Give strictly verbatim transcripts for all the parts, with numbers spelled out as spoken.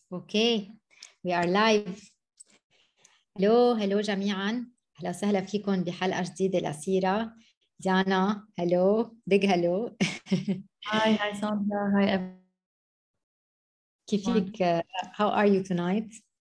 اوكي we are live. هلو هلو جميعا، اهلا وسهلا فيكم بحلقه جديده لسيرة. ديانا هلو، بيج هلو. Hi, hi Sandra. Hi everyone. كيفك؟ how are you tonight?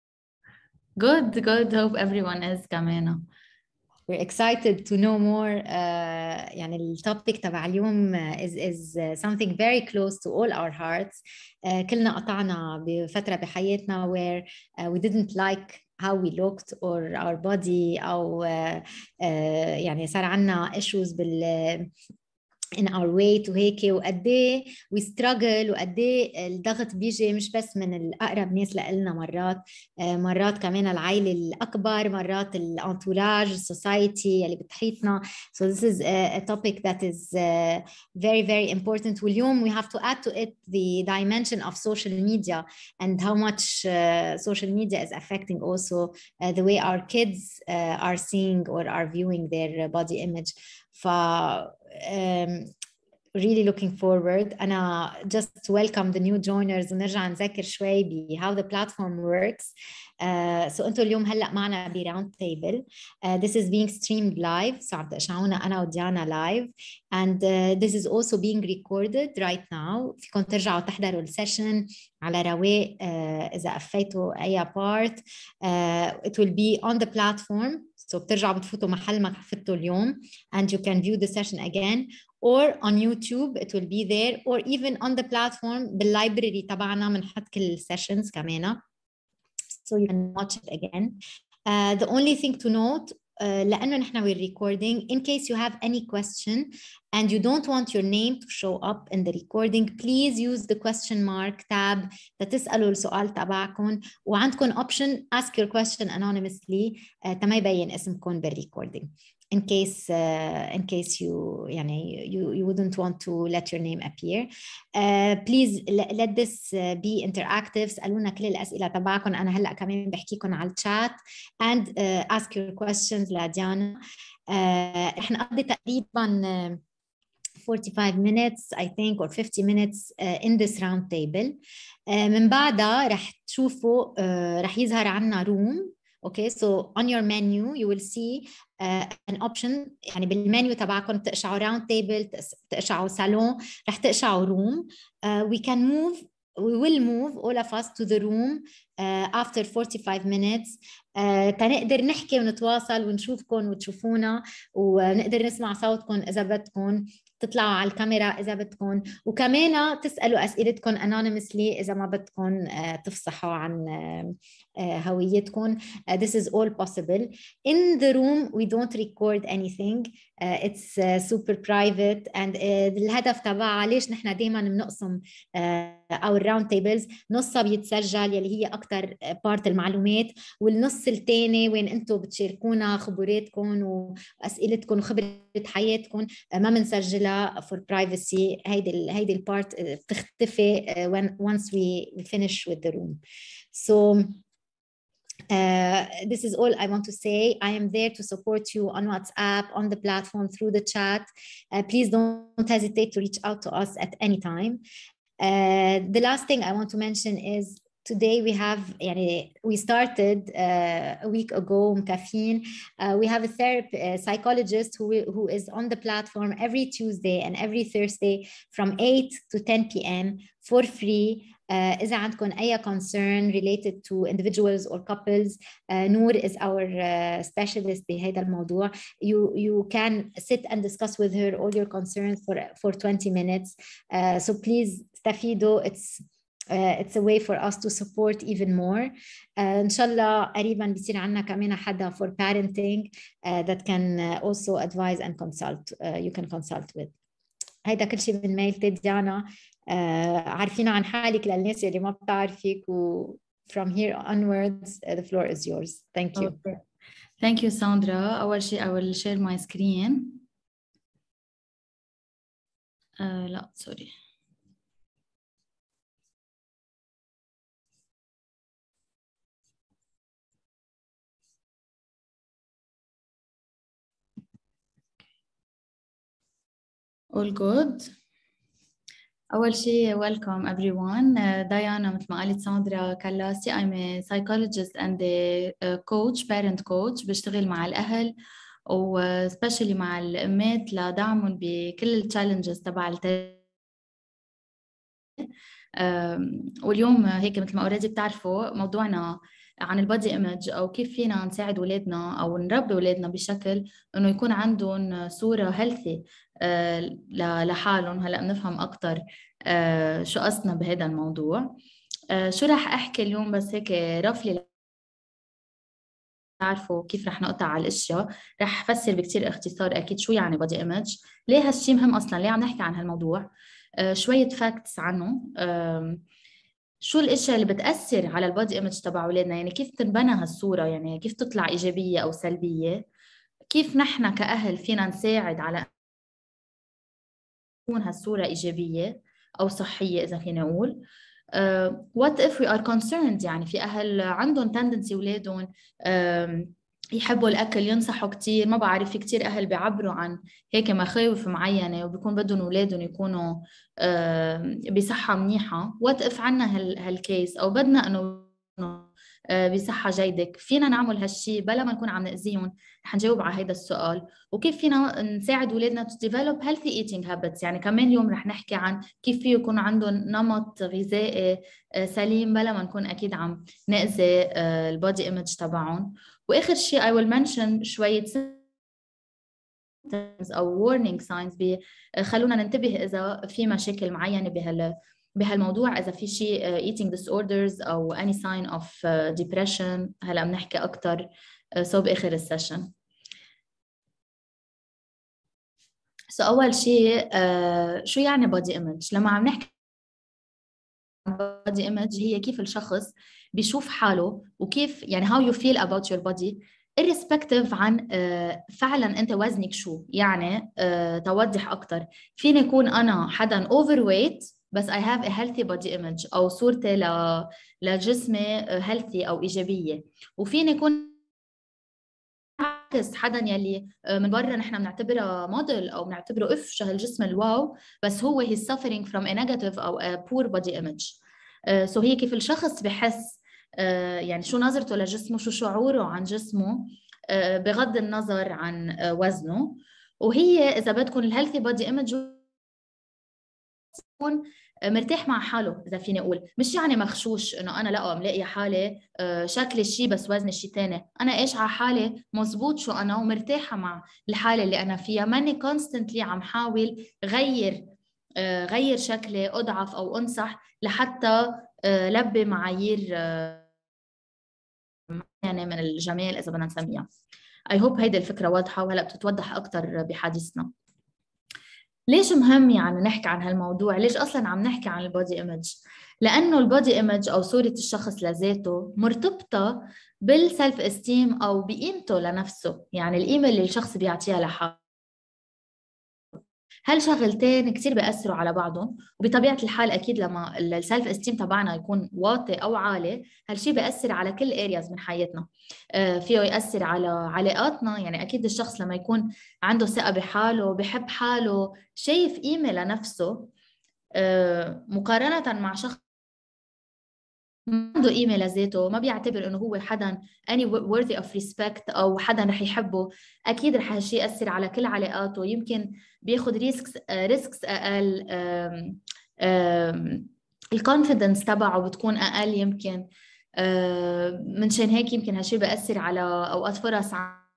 Good, good. Hope everyone is كمان. We're excited to know more. uh, يعني التوبيك تبع اليوم is, is something very close to all our hearts. uh, كلنا قطعنا بفترة بحياتنا where uh, we didn't like how we looked or our body أو uh, uh, يعني صار عنا issues بال in our weight وهيك، وقد ايه we struggle، وقد ايه الضغط بيجي مش بس من الاقرب ناس لنا، مرات مرات كمان العائله الاكبر، مرات الانتوراج السوسايتي اللي بتحيطنا. so this is a, a topic that is uh, very very important. واليوم we have to add to it the dimension of social media and how much uh, social media is affecting also uh, the way our kids uh, are seeing or are viewing their body image. ف um, really looking forward. أنا just welcome the new joiners ونرجع نذكر شوي ب how the platform works. Uh, so أنتوا اليوم هلأ معنا ب round table. Uh, this is being streamed live. so عم تقشعونا أنا وديانا live. And uh, this is also being recorded right now. فيكم ترجعوا تحضروا السيشن على رواق uh, إذا قفيتوا أي part. Uh, it will be on the platform. So بترجعوا بتفوتوا محل ما حفظتوا اليوم and you can view the session again, or on YouTube it will be there, or even on the platform بالlibrary تبعنا بنحط كل sessions كمان so you can watch it again. Uh, the only thing to note uh, لأنه نحن we're recording, in case you have any question and you don't want your name to show up in the recording, please use the question mark tab تسألوا السؤال تبعكم، وعندكم option ask your question anonymously uh, تما يبين اسمكم بالrecording in case uh, in case you يعني you you wouldn't want to let your name appear. Uh, please let this uh, be interactive. سألونا كل الأسئلة تبعكم، أنا هلأ كمان بحكيكم على الchat and uh, ask your questions لديانا. uh, رح نقضي تقريبا uh, forty-five minutes I think or fifty minutes uh, in this round table. uh, من بعدها رح تشوفوا uh, رح يظهر عنا room. Okay, so on your menu you will see uh, an option. يعني بالمنيو تبعكم تقشعوا round table، تقشعوا salon، رح تقشعوا room. uh, we can move we will move all of us to the room uh, after forty-five minutes uh, تنقدر نحكي ونتواصل ونشوفكم وتشوفونا ونقدر نسمع صوتكم إذا بدكم، تطلعوا على الكاميرا إذا بدكم، وكمان تسألوا أسئلتكم anonymously إذا ما بدكم uh, تفصحوا عن uh, هويتكم. uh, this is all possible. In the room we don't record anything. uh, it's uh, super private and uh, الهدف تبعها ليش نحن دايما بنقسم uh, أو الراوند تيبلز، نصها بيتسجل يلي هي أكتر بارت المعلومات، والنص الثاني وين أنتم بتشاركونا خبراتكم وأسئلتكم وخبرة حياتكم ما بنسجلها for privacy. هيدي هيدي البارت بتختفي when once we finish with the room. So Uh, this is all I want to say. I am there to support you on WhatsApp, on the platform, through the chat. Uh, please don't hesitate to reach out to us at any time. Uh, the last thing I want to mention is today we have يعني we started uh, a week ago مكافين. Uh, we have a therapist, a psychologist who who is on the platform every Tuesday and every Thursday from eight to ten p m for free. Uh, إذا عندكم أي concern related to individuals or couples, uh, Noor is our uh, specialist بهذا الموضوع. You you can sit and discuss with her all your concerns for for twenty minutes. Uh, so please استفيدوا. It's Uh, it's a way for us to support even more. uh, إن شاء الله قريبا بيصير عنا كمان حدا for parenting uh, that can uh, also advise and consult. Uh, you can consult with. هيدا كل شيء من ميلتي ديانا. uh, عارفين عن حالك للناس اللي ما بتعرفك و from here onwards uh, the floor is yours. Thank you. Okay. Thank you Sandra. أول شيء I will share my screen. uh, لا sorry. All good. أول شيء welcome everyone. Uh, Diana مثل ما قالت ساندرا كلاسي I'm a psychologist and a a coach parent coach بشتغل مع الأهل و especially مع الأمات لدعمهم بكل التشالنجز تبع التربية. أم، واليوم هيك مثل ما اوريدي بتعرفوا موضوعنا عن البادي ايمج او كيف فينا نساعد اولادنا او نربي اولادنا بشكل انه يكون عندهم صوره هيلثي لحالهم. هلا بنفهم اكثر شو قصدنا بهذا الموضوع. أه، شو راح احكي اليوم بس هيك رفلي تعرفوا كيف رح نقطع على الاشياء. رح افسر بكثير اختصار اكيد شو يعني بادي ايمج، ليه هالشي مهم اصلا، ليه عم نحكي عن هالموضوع. أه، شويه فاكتس عنه. أم، شو الاشياء اللي بتاثر على البادي ايمج تبع اولادنا، يعني كيف تنبنى هالصوره، يعني كيف تطلع ايجابيه او سلبيه، كيف نحن كاهل فينا نساعد على تكون هالصوره ايجابيه او صحيه اذا فينا نقول. uh, what if we are concerned، يعني في اهل عندهم تندنسي اولادهم um, يحبوا الاكل، ينصحوا كثير، ما بعرف، في كثير اهل بيعبروا عن هيك مخاوف معينه وبيكون بدهم اولادهم يكونوا uh, بصحه منيحه. وات اف عنا هال هالكيس او بدنا انه uh, بصحه جيده، فينا نعمل هالشيء بلا ما نكون عم ناذيهم؟ رح نجاوب على هذا السؤال. وكيف فينا نساعد اولادنا to develop healthy eating habits، يعني كمان اليوم رح نحكي عن كيف فيه يكون عندهم نمط غذائي سليم بلا ما نكون اكيد عم نأذي البودي ايمج تبعهم. واخر شيء I will mention شويه او warning signs بخلونا ننتبه اذا في مشاكل معينه بهال بهالموضوع، اذا في شيء eating disorders او any sign of depression. هلا بنحكي اكثر سو باخر السيشن. سو so اول شيء uh, شو يعني body image؟ لما عم نحكي body image هي كيف الشخص بيشوف حاله وكيف يعني how you feel about your body irrespective عن uh, فعلا انت وزنك شو. يعني uh, توضح اكثر، فيني يكون انا حدا overweight بس I have a healthy body image او صورتي ل... لجسمي healthy او ايجابيه، وفيني يكون عكس حدا يلي من برا نحن بنعتبرها موديل او بنعتبره اف هالجسم الواو، بس هو he's suffering from a negative او a poor body image. سو uh, so هي كيف الشخص بحس uh, يعني شو نظرته لجسمه، شو شعوره عن جسمه uh, بغض النظر عن uh, وزنه. وهي اذا بدكم الهيلثي بودي ايمج يكون مرتاح مع حاله، اذا فيني اقول، مش يعني مخشوش انه انا لا ملاقيه حالي شكلي شيء بس وزني شيء ثاني، انا ايش على حالي مزبوط شو انا ومرتاحه مع الحاله اللي انا فيها، ماني كونستنتلي عم حاول غير غير شكلي، اضعف او انصح لحتى لبي معايير يعني من الجمال اذا بدنا نسميها. اي هوب هيدي الفكره واضحه وهلا بتتوضح اكثر بحديثنا. ليش مهم يعني نحكي عن هالموضوع؟ ليش أصلاً عم نحكي عن البودي إيمج؟ لأنه البودي إيمج أو صورة الشخص لذاته مرتبطة بالسلف استيم أو بقيمته لنفسه، يعني القيمة اللي الشخص بيعطيها لحاله. هالشغلتين كتير بيأثروا على بعضهم، وبطبيعة الحال أكيد لما السلف استيم تبعنا يكون واطي أو عالي هالشي بيأثر على كل areas من حياتنا. آه فيه يأثر على علاقاتنا، يعني أكيد الشخص لما يكون عنده ثقة بحاله، بحب حاله، شايف قيمة لنفسه آه مقارنة مع شخص ما عنده قيمة لذاته، ما بيعتبر إنه هو حدا any worthy of respect أو حدا رح يحبه، أكيد رح هالشي يأثر على كل علاقاته. يمكن بياخد ريسكس ريسكس أقل، الكونفيدنس تبعه بتكون أقل يمكن. منشان هيك يمكن هالشي بيأثر على أوقات فرص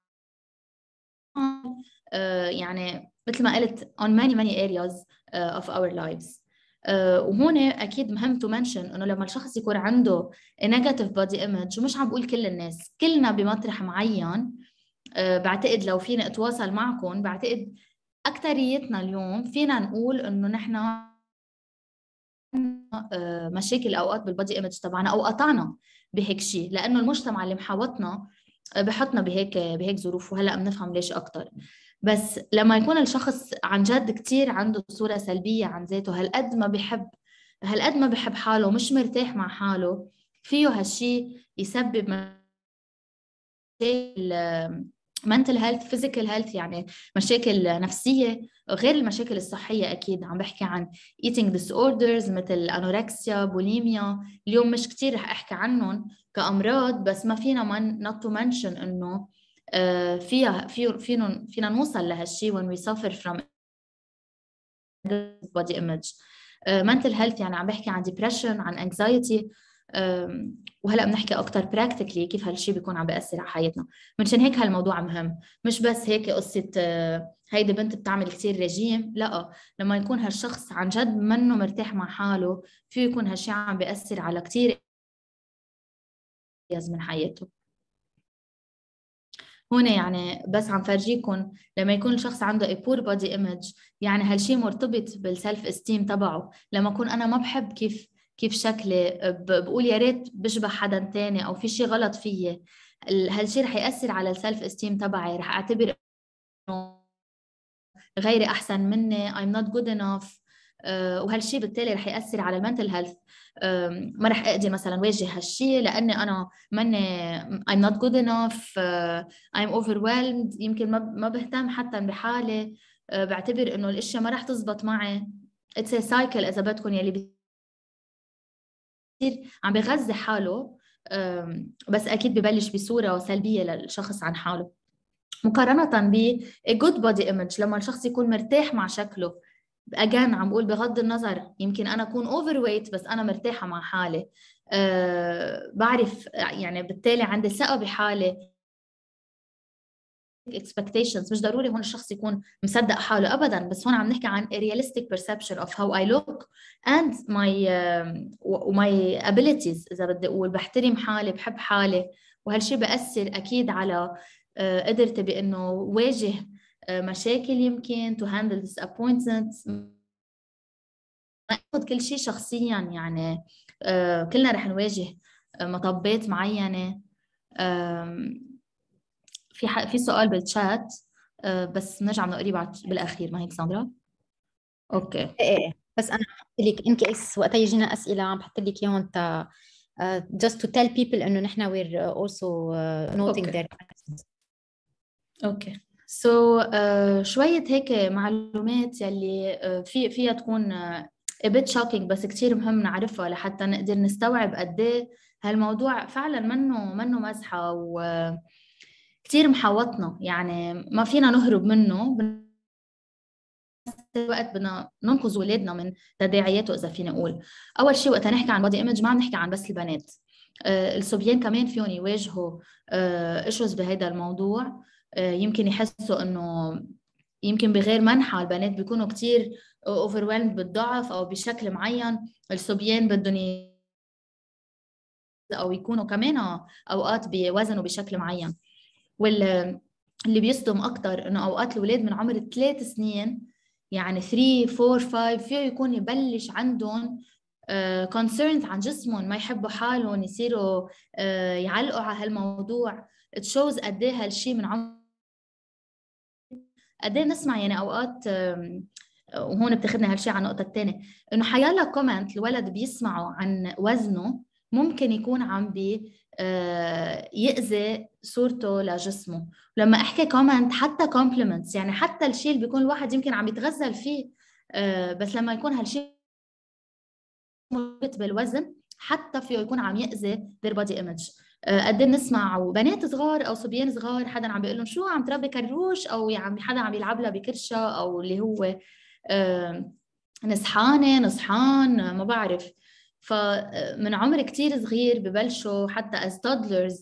يعني مثل ما قلت on many many areas of our lives. Uh, وهون اكيد مهم تو منشن انه لما الشخص يكون عنده نيجاتيف بودي ايمج، ومش عم بقول كل الناس، كلنا بمطرح معين. uh, بعتقد لو فينا اتواصل معكم بعتقد اكثريتنا اليوم فينا نقول انه نحن uh, مشاكل اوقات بالبودي ايمج تبعنا او قطعنا بهيك شيء، لانه المجتمع اللي محاوطنا بحطنا بهيك بهيك ظروف، وهلا بنفهم ليش اكثر. بس لما يكون الشخص عن جد كتير عنده صورة سلبية عن ذاته، هالقد ما بحب هالقد ما بحب حاله ومش مرتاح مع حاله، فيه هالشي يسبب مشاكل mental health physical health، يعني مشاكل نفسية غير المشاكل الصحية. أكيد عم بحكي عن eating disorders مثل أنوركسيا، بوليميا. اليوم مش كتير رح أحكي عنهم كأمراض، بس ما فينا من not to mention إنه آه، فيها في فينا فينا نوصل لهالشيء when we suffer from body image. uh, mental health يعني عم بحكي عن depression، عن anxiety. um, وهلا بنحكي اكثر براكتيكلي كيف هالشيء بيكون عم بياثر على حياتنا. منشان هيك هالموضوع مهم، مش بس هيك قصه uh, هيدي بنت بتعمل كثير رجيم، لا، لما يكون هالشخص عن جد منه مرتاح مع حاله، فيه يكون هالشيء عم بياثر على كثير من حياته. هون يعني بس عم فرجيكم لما يكون الشخص عنده a poor body image، يعني هالشيء مرتبط بالسلف استيم تبعه. لما اكون انا ما بحب كيف كيف شكلي، بقول يا ريت بشبه حدا تاني او في شيء غلط فيي، هالشيء رح ياثر على السلف استيم تبعي، رح اعتبر انه غيري احسن مني I'm not good enough. أه وهالشيء بالتالي رح ياثر على المنتل هيلث. أه ما رح اقدر مثلا واجه هالشيء لاني انا ماني I'm not good enough. أه I'm overwhelmed. يمكن ما ما بهتم حتى بحالي. أه بعتبر انه الاشياء ما رح تزبط معي. it's a cycle اذا بدكم، يلي بصير عم بغذي حاله. أه بس اكيد ببلش بصوره سلبيه للشخص عن حاله، مقارنة ب a good body image لما الشخص يكون مرتاح مع شكله. أجان عم بقول بغض النظر، يمكن أنا أكون overweight بس أنا مرتاحة مع حالي. أه بعرف يعني بالتالي عندي ثقة بحالي. expectations مش ضروري هون الشخص يكون مصدق حاله أبدا، بس هون عم نحكي عن a realistic perception of how I look and my uh, my abilities. إذا بدي أقول بحترم حالي، بحب حالي، وهالشي بأثر أكيد على قدرتي بأنه واجه مشاكل، يمكن to handle disappointments. ما أخذ كل شيء شخصيا، يعني كلنا رح نواجه مطبات معينة. في في سؤال بالشات بس نرجع نقريه بعد بالأخير، ما هيك ساندرا؟ أوكي. ايه بس انا بحط لك ان كيس وقت يجينا اسئله عم بحط لك اياهم تا uh, just to tell people انه نحن we're also uh, noting أوكي. their questions. اوكي سو so, uh, شوية هيك معلومات يلي uh, في فيها تكون uh, a bit shocking، بس كتير مهم نعرفها لحتى نقدر نستوعب قد ايه هالموضوع فعلا منه منه مزحة وكتير محاوطنا، يعني ما فينا نهرب منه. الوقت بدنا ننقذ اولادنا من تداعياته. اذا فينا نقول اول شيء وقت نحكي عن بودي ايمج ما عم نحكي عن بس البنات، آه الصبيان كمان فيهم يواجهوا آه ايشوز بهذا الموضوع. آه يمكن يحسوا انه يمكن بغير منحى البنات بيكونوا كتير overwhelmed بالضعف او بشكل معين، الصبيان بدهم او يكونوا كمان اوقات بوزنوا بشكل معين. واللي بيصدم اكثر انه اوقات الاولاد من عمر ثلاث سنين، يعني ثلاثة أربعة خمسة، فيه يكون يبلش عندهم كونسيرنز uh, عن جسمهم، ما يحبوا حالهم، يصيروا uh, يعلقوا على هالموضوع. تشوز قد ايه هالشيء من عمر قد ايه بنسمع يعني اوقات. وهون بتاخذنا هالشيء على النقطه الثانيه، انه حيالله كومنت الولد بيسمعه عن وزنه ممكن يكون عم بي يأذي صورته لجسمه. لما احكي كومنت حتى كومبلمنتس، يعني حتى الشيء اللي بيكون الواحد يمكن عم يتغزل فيه، بس لما يكون هالشيء مرتبط بالوزن حتى فيه يكون عم يأذي their body image. قد ايه بنسمع وبنات صغار او صبيان صغار حدا عم بيقول لهم شو عم تربي كروش، او يعني حدا عم يلعب لها بكرشه، او اللي هو نصحانه نصحان ما بعرف. فمن عمر كتير صغير ببلشوا حتى as toddlers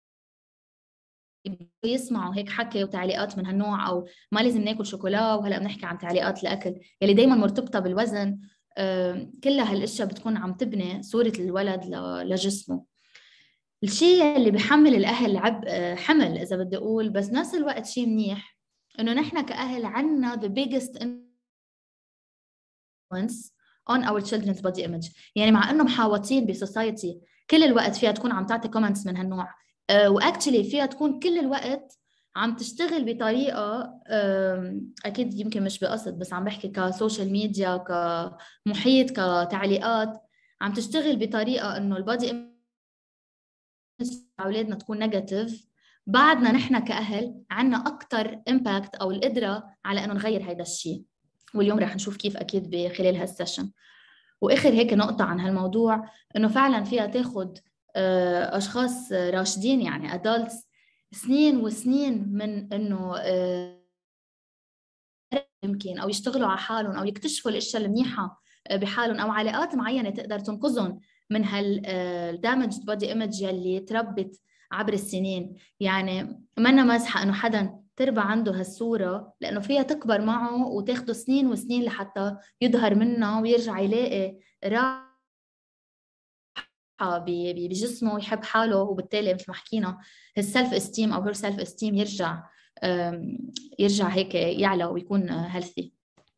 يسمعوا هيك حكي وتعليقات من هالنوع، او ما لازم ناكل شوكولا، وهلا بنحكي عن تعليقات الاكل يلي دائما مرتبطه بالوزن. كلها هالاشياء بتكون عم تبني صوره الولد لجسمه. الشيء اللي بحمل الاهل عبء حمل اذا بدي اقول، بس نفس الوقت شيء منيح انه نحن كاهل عنا the biggest influence on our children's body image. يعني مع انه محاوطين بسوسايتي كل الوقت فيها تكون عم تعطي كومنتس من هالنوع، واكشلي فيها تكون كل الوقت عم تشتغل بطريقه اكيد يمكن مش بقصد، بس عم بحكي كسوشيال ميديا كمحيط كتعليقات، عم تشتغل بطريقه انه البادي اولادنا تكون نيجاتيف، بعدنا نحن كأهل عنا أكتر إمباكت أو القدرة على إنه نغير هيدا الشيء، واليوم رح نشوف كيف أكيد بخلال هالسيشن. وآخر هيك نقطة عن هالموضوع، إنه فعلا فيها تاخد آه، أشخاص راشدين يعني adults سنين وسنين من إنه آه، يمكن أو يشتغلوا على حالهم أو يكتشفوا الأشياء المنيحة بحالهم أو علاقات معينة تقدر تنقذهم من هالدامجد بودي ايمج يلي تربت عبر السنين. يعني منا مزحة إنه حدا تربى عنده هالصورة، لأنه فيها تكبر معه وتاخده سنين وسنين لحتى يظهر منها ويرجع يلاقي راحة بجسمه ويحب حاله، وبالتالي مثل ما حكينا السلف استيم أو هير سلف استيم يرجع يرجع هيك يعلى ويكون هيلثي.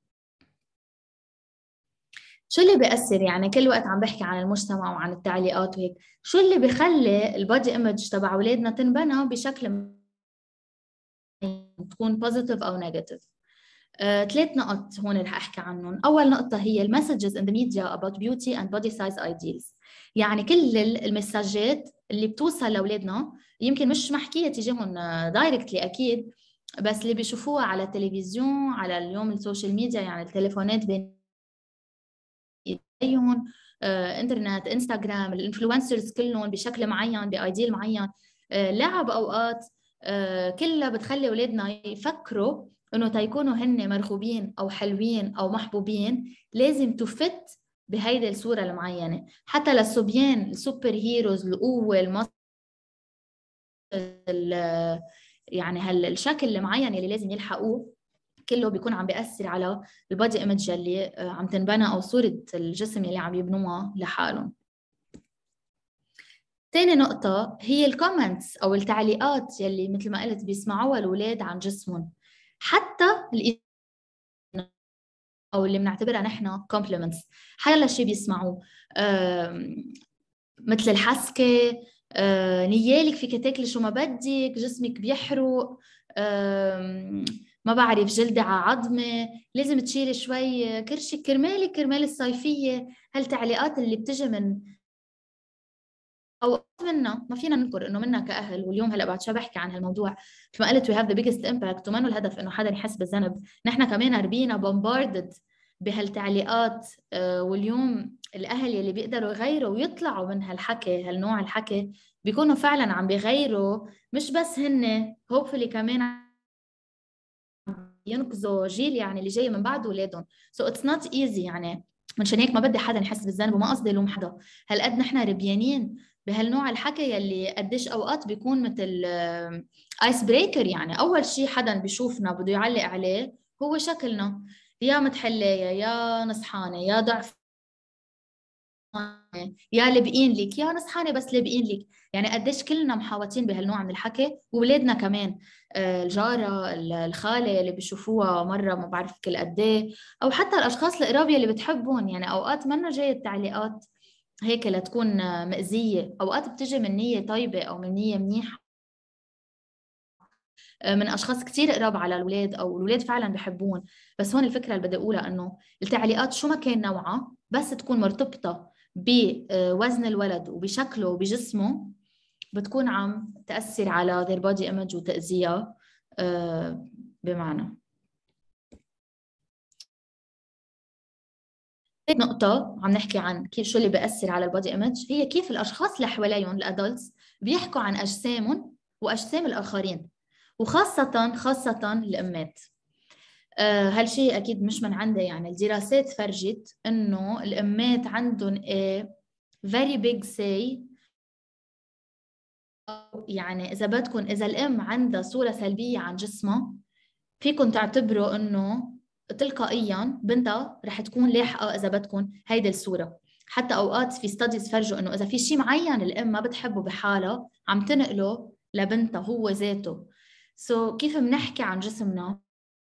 شو اللي بيأثر؟ يعني كل وقت عم بحكي عن المجتمع وعن التعليقات وهيك، شو اللي بيخلي البادي ايمج تبع اولادنا تنبنى بشكل تكون بوزيتيف او نيجاتيف؟ آه، ثلاث نقط هون رح احكي عنهم. اول نقطه هي المسجز ان ذا ميديا about beauty and body size ideals. يعني كل المساجات اللي بتوصل لاولادنا يمكن مش محكيه تجيهم دايركتلي اكيد، بس اللي بيشوفوها على التلفزيون، على اليوم السوشيال ميديا، يعني التليفونات بين ايديهم، آه، انترنت، انستغرام، الانفلونسرز كلهم بشكل معين بايديل معين، آه، لعب اوقات، آه، كلها بتخلي اولادنا يفكروا انه تيكونوا هن مرغوبين او حلوين او محبوبين لازم تفت بهيدي الصوره المعينه. حتى للصبيان السوبر هيروز، القوه، المص يعني هالشكل المعين اللي لازم يلحقوه، كله بيكون عم بيأثر على البادي ايمج اللي عم تنبنى او صورة الجسم اللي عم يبنوها لحالهم. تاني نقطة هي الكومنتس او التعليقات يلي مثل ما قلت بيسمعوها الاولاد عن جسمهم، حتى او اللي بنعتبرها نحن كومبلمنتس، حيلا شيء بيسمعوه، مثل الحسكة، آه، نيالك فيك تاكلي شو ما بدك، جسمك بيحرق، ما بعرف جلدي على عظمة، لازم تشيلي شوي كرشك كرمالك كرمال الصيفية. هالتعليقات اللي بتجي من او منا ما فينا ننكر انه منا كاهل، واليوم هلا بعد شوي بحكي عن هالموضوع مثل ما قلت، وي هاف ذا بيجست امباكت، وما الهدف انه حدا يحس بالذنب، نحن كمان ربينا بومباردد بهالتعليقات. آه، واليوم الاهل يلي بيقدروا يغيروا ويطلعوا من هالحكي، هالنوع الحكي، بيكونوا فعلا عم بيغيروا، مش بس هن هوبفلي كمان ينقذوا جيل يعني اللي جاي من بعد اولادهم. سو اتس نوت ايزي يعني. منشان هيك ما بدي حدا يحس بالذنب، وما قصدي لوم حدا، هالقد نحن ربيانين بهالنوع الحكي يلي قديش اوقات بيكون مثل ايس بريكر. يعني اول شيء حدا بيشوفنا بده يعلق عليه هو شكلنا، يا متحلية، يا نصحانة، يا ضعف، يا لبقين لك، يا نصحانه بس لبقين لك. يعني قديش كلنا محاوطين بهالنوع من الحكي، واولادنا كمان، آه، الجاره، الخاله اللي بيشوفوها مره ما بعرف كل قد ايه، او حتى الاشخاص القراب اللي بتحبهم. يعني اوقات منا جاي التعليقات هيك لتكون آه، مأزية، اوقات بتجي من نيه طيبه او من نيه منيحه، آه، من اشخاص كثير قراب على الاولاد او الاولاد فعلا بحبون. بس هون الفكره اللي بدي اقولها انه التعليقات شو ما كان نوعها، بس تكون مرتبطه بوزن الولد وبشكله وبجسمه، بتكون عم تاثر على their body image وتاذيها. آه، بمعنى نقطة عم نحكي عن كيف شو اللي بيأثر على البودي ايمج، هي كيف الأشخاص اللي حواليهم الأدلتس بيحكوا عن أجسامهم وأجسام الآخرين، وخاصة خاصة الأمات. آه، هالشيء أكيد مش من عندي، يعني الدراسات فرجت إنه الأمات عندهم a very big say. يعني إذا بدكم، إذا الأم عندها صورة سلبية عن جسمها، فيكم تعتبروا إنه تلقائيا بنتها رح تكون لاحقة إذا بدكم هيدي الصورة. حتى أوقات في ستاديز فرجوا إنه إذا في شيء معين الأم ما بتحبه بحالها عم تنقله لبنتها هو ذاته. سو so, كيف بنحكي عن جسمنا؟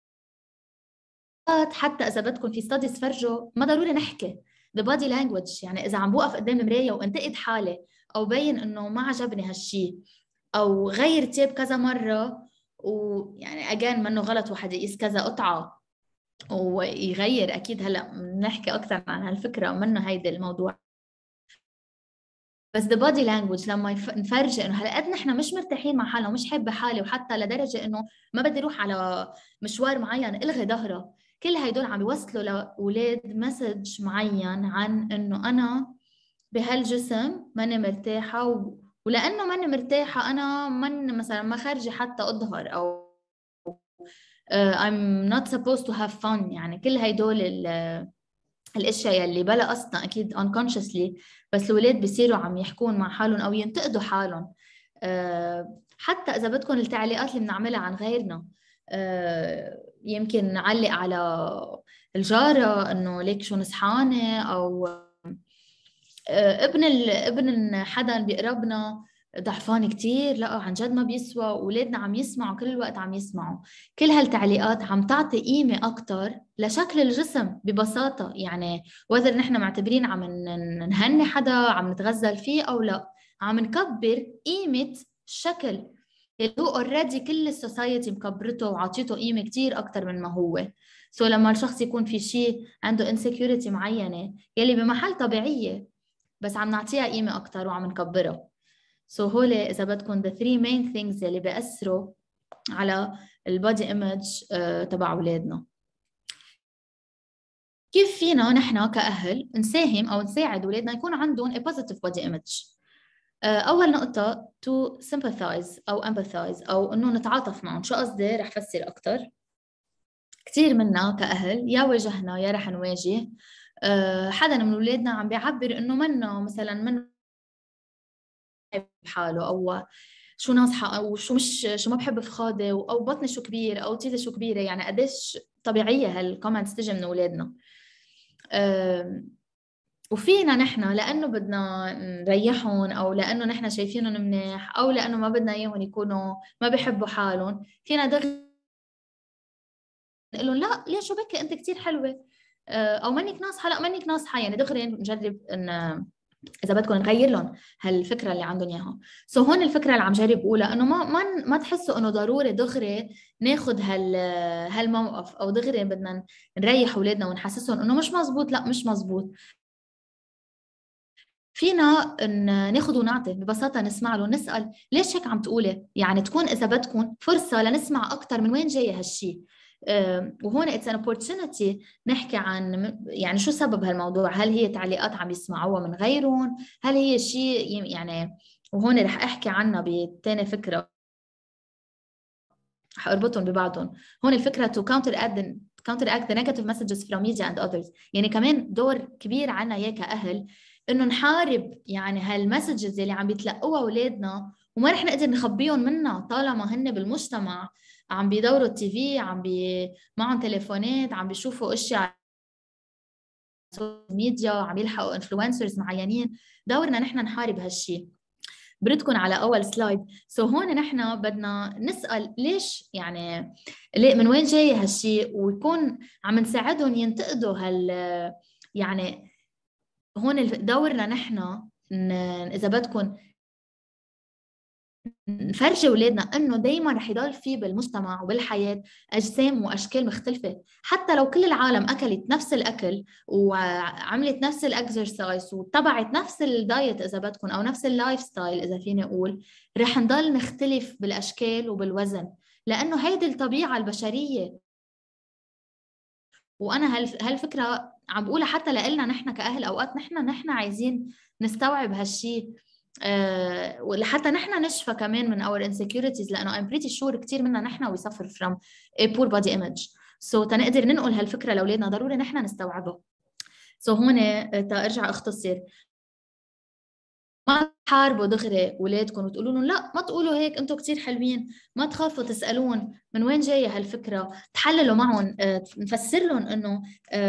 حتى اذا بدكم في ستاديز فرجوا ما ضروري نحكي، the body language. يعني اذا عم بوقف قدام المرايه وانتقد حالي، او بين انه ما عجبني هالشيء، او غير تياب كذا مره، ويعني اجان منه غلط واحد يقيس كذا قطعه ويغير، اكيد هلا بنحكي اكثر عن هالفكره منه هيدي الموضوع. بس the body language لما يف... نفرجي انه هالقد نحن مش مرتاحين مع حالنا ومش حابه حالي، وحتى لدرجه انه ما بدي اروح على مشوار معين الغي ظهره، كل هيدول عم يوصلوا لاولاد مسج معين عن انه انا بهالجسم ماني مرتاحه، و... ولانه ماني مرتاحه انا من مثلا ما خارجه حتى اظهر، او uh, I'm not supposed to have fun. يعني كل هيدول ال... الاشياء يلي بلا قصدنا اكيد unconsciously، بس الاولاد بيصيروا عم يحكون مع حالهم او ينتقدوا حالهم. أه حتى اذا بدكم التعليقات اللي بنعملها عن غيرنا، أه يمكن نعلق على الجارة انه ليك شو نصحانة، او أه ابن ال... ابن حدا بيقربنا ضعفان كتير، لا عن جد ما بيسوى، واولادنا عم يسمعوا كل الوقت عم يسمعوا. كل هالتعليقات عم تعطي قيمة أكتر لشكل الجسم ببساطة. يعني وإذا نحن معتبرين عم نهني حدا، عم نتغزل فيه أو لا، عم نكبر قيمة الشكل اللي هو اوريدي كل السوسايتي مكبرته وعطيته قيمة كتير أكتر من ما هو. سو لما الشخص يكون في شيء عنده insecurity معينة يلي بمحل طبيعية، بس عم نعطيها قيمة أكتر وعم نكبرها. سو so هول إذا بدكم the three main things اللي بيأثروا على البادي ايمج تبع أولادنا. كيف فينا نحن كأهل نساهم أو نساعد أولادنا يكون عندهم a positive body image؟ أول نقطة to sympathize أو empathize، أو إنه نتعاطف معهم. شو قصدي؟ رح فسر أكتر. كثير منا كأهل يا واجهنا يا رح نواجه حدا من أولادنا عم بيعبر إنه منه مثلا من بحاله، أو شو ناصحة، أو شو مش شو ما بحب فخادة، أو بطني شو كبير، أو تيتا شو كبيرة. يعني قديش طبيعية هالكومنتس تجي من أولادنا. وفينا نحن لأنه بدنا نريحهم، أو لأنه نحن شايفينهم منيح، أو لأنه ما بدنا إياهم يكونوا ما بيحبوا حالهم، فينا دغري نقول لهم لا ليش شو بك أنت كتير حلوة، أو منك ناصحة، لا منك ناصحة. يعني دغري نجرب إن إذا بدكم نغير لهم هالفكرة اللي عندهم إياها. سو هون الفكرة اللي عم جرب أقولها إنه ما ما ما تحسوا إنه ضروري دغري ناخذ هال هالموقف، أو دغري بدنا نريح أولادنا ونحسسهم إنه مش مزبوط. لا مش مزبوط، فينا ناخذ ونعطي ببساطة، نسمع له، نسأل ليش هيك عم تقولي، يعني تكون إذا بدكم فرصة لنسمع أكثر من وين جاي هالشي. وهون it's an opportunity نحكي عن يعني شو سبب هالموضوع، هل هي تعليقات عم يسمعوها من غيرهم، هل هي شيء يعني. وهون رح أحكي عنها بتاني فكرة، رح أربطهم ببعضهم. هون الفكرة to counteract the, counteract the negative messages from media and others. يعني كمان دور كبير عنا إياه كأهل إنه نحارب يعني هالمسجز اللي عم بيتلقوها أولادنا، وما رح نقدر نخبيهم منها طالما هن بالمجتمع عم بيدوروا التي في، عم بي معهم تليفونات، عم بيشوفوا اشياء على السوشيال ميديا، عم يلحقوا انفلونسرز معينين. دورنا نحن نحارب هالشيء. بردكم على اول سلايد. سو so هون نحن بدنا نسال ليش، يعني ليه من وين جاي هالشيء، ويكون عم نساعدهم ينتقدوا هال يعني. هون دورنا نحن اذا بدكم نفرجي اولادنا انه دائما رح يضل في بالمجتمع وبالحياه اجسام واشكال مختلفه، حتى لو كل العالم اكلت نفس الاكل وعملت نفس الاكسرسايز واتبعت نفس الدايت اذا بدكم، او نفس اللايف ستايل اذا فيني اقول، رح نضل نختلف بالاشكال وبالوزن، لانه هيدي الطبيعه البشريه. وانا هالفكره عم بقولها حتى لنا نحن كاهل، اوقات نحن نحن عايزين نستوعب هالشيء أه، ولحتى نحن نشفى كمان من our insecurities، لانه I'm pretty sure كثير منا نحن we suffer from a poor body image. سو so, تنقدر ننقل هالفكره لاولادنا ضروري نحن نستوعبها. سو so, هون تارجع اختصر، ما تحاربوا دغري اولادكم وتقولوا لهم لا ما تقولوا هيك انتم كثير حلوين، ما تخافوا تسالون من وين جايه هالفكره، تحللوا معهم، نفسر لهم انه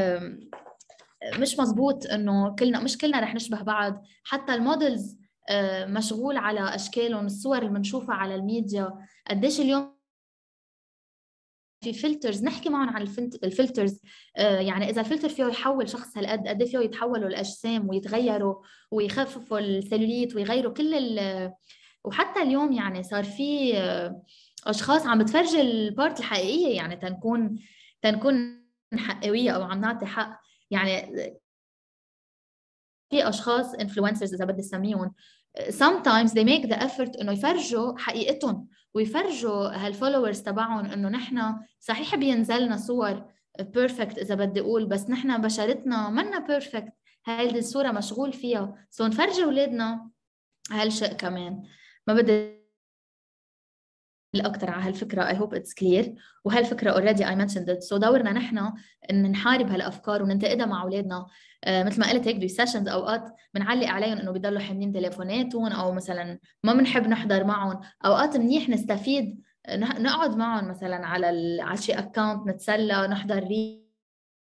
مش مزبوط انه كلنا مش كلنا رح نشبه بعض، حتى المودلز مشغول على اشكالهم، الصور اللي بنشوفها على الميديا قديش اليوم في فلترز، نحكي معهم عن الفلترز. يعني اذا الفلتر فيه يحول شخص هالقد، قد فيه يتحولوا الاجسام ويتغيروا ويخففوا السلوليت ويغيروا كل ال وحتى اليوم يعني صار في اشخاص عم بتفرجي البارت الحقيقيه، يعني تنكون تنكون حقويه او عم نعطي حق. يعني في اشخاص انفلونسرز اذا بدي اسميهم sometimes they make the effort انه يفرجوا حقيقتهم ويفرجوا هالفولورز تبعهم انه نحن صحيح بينزلنا صور بيرفكت اذا بدي اقول، بس نحن بشرتنا منا بيرفكت، هذه الصوره مشغول فيها، سو نفرجي اولادنا هالشيء كمان. ما بدي اكثر على هالفكره. I hope it's clear. وهالفكره already I mentioned it. so دورنا نحن ان نحارب هالافكار وننتقدها مع اولادنا. آه مثل ما قلت هيك بسيشنز اوقات بنعلق عليهم انه بيضلوا حاملين تليفوناتهم او مثلا ما بنحب نحضر معهم، اوقات منيح نستفيد نقعد معهم مثلا على ال... على شي اكونت نتسلى نحضر ري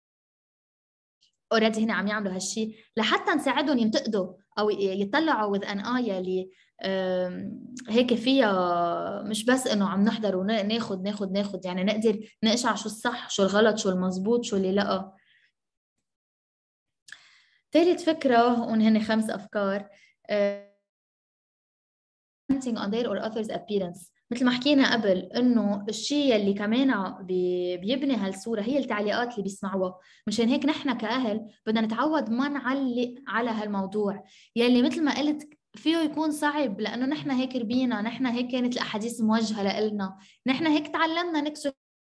اوريدي هنا عم يعملوا هالشيء لحتى نساعدهم ينتقدوا او يطلعوا with an eye اللي هيك فيها مش بس انه عم نحضر وناخذ ناخذ ناخذ، يعني نقدر نقشع شو الصح شو الغلط شو المزبوط شو اللي لا. ثالث فكرة هون هن خمس افكار. commenting on their or others appearance. مثل ما حكينا قبل انه الشيء اللي كمان بيبني هالصوره هي التعليقات اللي بيسمعوها، مشان هيك نحن كاهل بدنا نتعود ما نعلق على هالموضوع يلي مثل ما قلت فيه يكون صعب، لانه نحن هيك ربينا، نحن هيك كانت الاحاديث موجهه لنا، نحن هيك تعلمنا نكسر،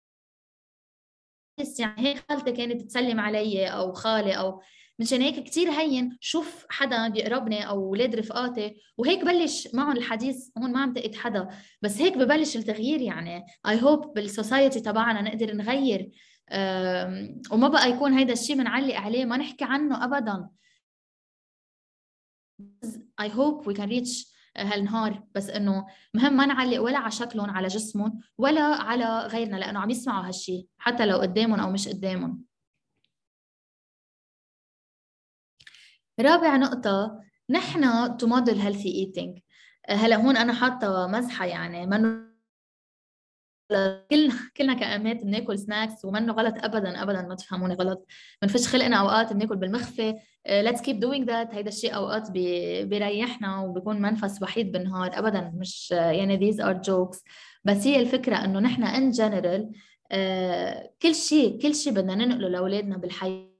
يعني هيك خالتي كانت تسلم علي او خالي، او مشان هيك كتير هين شوف حدا بيقربني او اولاد رفقاتي وهيك بلش معهم الحديث. هون ما عم تقيد حدا، بس هيك ببلش التغيير. يعني اي هوب بالسوسايتي تبعنا نقدر نغير وما بقى يكون هيدا الشيء بنعلق عليه ما نحكي عنه ابدا. I hope we can reach هالنهار، بس انه مهم ما نعلق ولا على شكلهم على جسمهم ولا على غيرنا، لانه عم يسمعوا هالشيء حتى لو قدامهم او مش قدامهم. رابع نقطة، نحن to model healthy eating. هلا هون أنا حاطة مزحة، يعني منه كلنا كلنا كأمات بناكل سناكس ومنه غلط أبدا أبدا، ما تفهموني غلط، بنفش خلقنا أوقات بناكل بالمخفى. let's keep doing that. هيدا الشيء أوقات بي بيريحنا وبيكون منفس وحيد بالنهار، أبدا مش يعني these are jokes. بس هي الفكرة إنه نحن in general كل شيء كل شيء بدنا ننقله لأولادنا بالحياة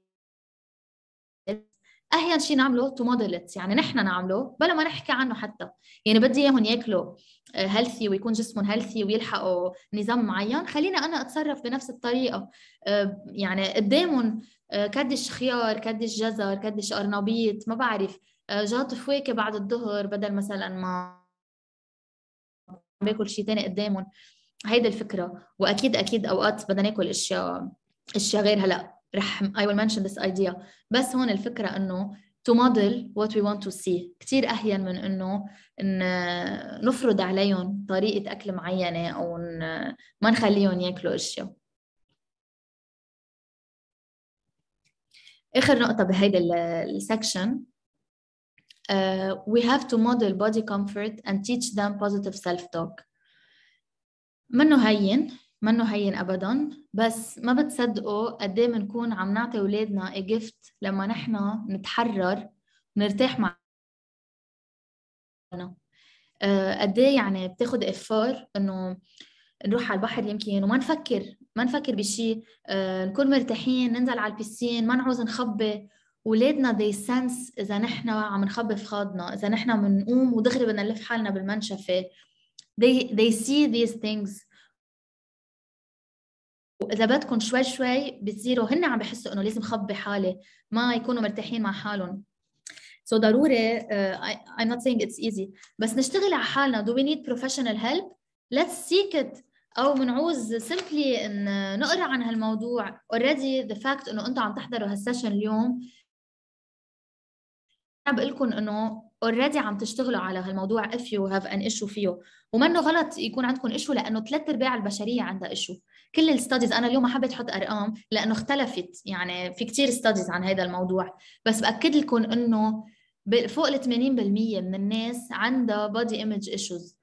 اهين شيء نعمله تو موديلت، يعني نحن نعمله بلا ما نحكي عنه حتى. يعني بدي اياهم ياكلوا هيلثي ويكون جسمهم هيلثي ويلحقوا نظام معين، خلينا انا اتصرف بنفس الطريقه. يعني قدامهم كدش خيار كدش جزر كدش قرنبيط ما بعرف جاط فواكه بعد الظهر بدل مثلا ما باكل شيء ثاني قدامهم. هيدا الفكره. واكيد اكيد اوقات بدنا ناكل اشياء اشياء غير. هلا رح I will mention this idea، بس هون الفكرة إنه to model what we want to see كتير أهين من إنه إن نفرض عليهم طريقة أكل معينة أو ما نخليهم ياكلوا أشياء. آخر نقطة بهيدا السكشن uh, we have to model body comfort and teach them positive self-talk. منه هين منه هين ابدا، بس ما بتصدقوا قد ايه بنكون عم نعطي اولادنا جيفت لما نحن نتحرر ونرتاح معنا. قد ايه يعني بتاخد افار انه نروح على البحر يمكن وما نفكر ما نفكر بشيء، نكون مرتاحين ننزل على البسين ما نعوز نخبي. ولادنا they sense اذا نحن عم نخبي في خاضنا، اذا نحن بنقوم ودغري بدنا نلف حالنا بالمنشفه. they they see these things. وإذا بدكم شوي شوي بتصيروا هن عم بحسوا إنه لازم خبي حالي، ما يكونوا مرتاحين مع حالهم. so ضروري uh, I, I'm not saying it's easy، بس نشتغل على حالنا. do we need professional help؟ let's seek it. أو بنعوز simply إن نقرأ عن هالموضوع. already the fact إنه أنتوا عم تحضروا هالسيشن اليوم أنا بقول لكم إنه already عم تشتغلوا على هالموضوع if you have an issue فيه. ومنه غلط يكون عندكم issue، لأنه ثلاث أرباع البشرية عندها issue. كل الستاديز أنا اليوم ما حبيت أحط أرقام لأنه اختلفت، يعني في كتير ستاديز عن هذا الموضوع، بس بأكد لكم إنه فوق ال ثمانين بالمية من الناس عندها body image issues.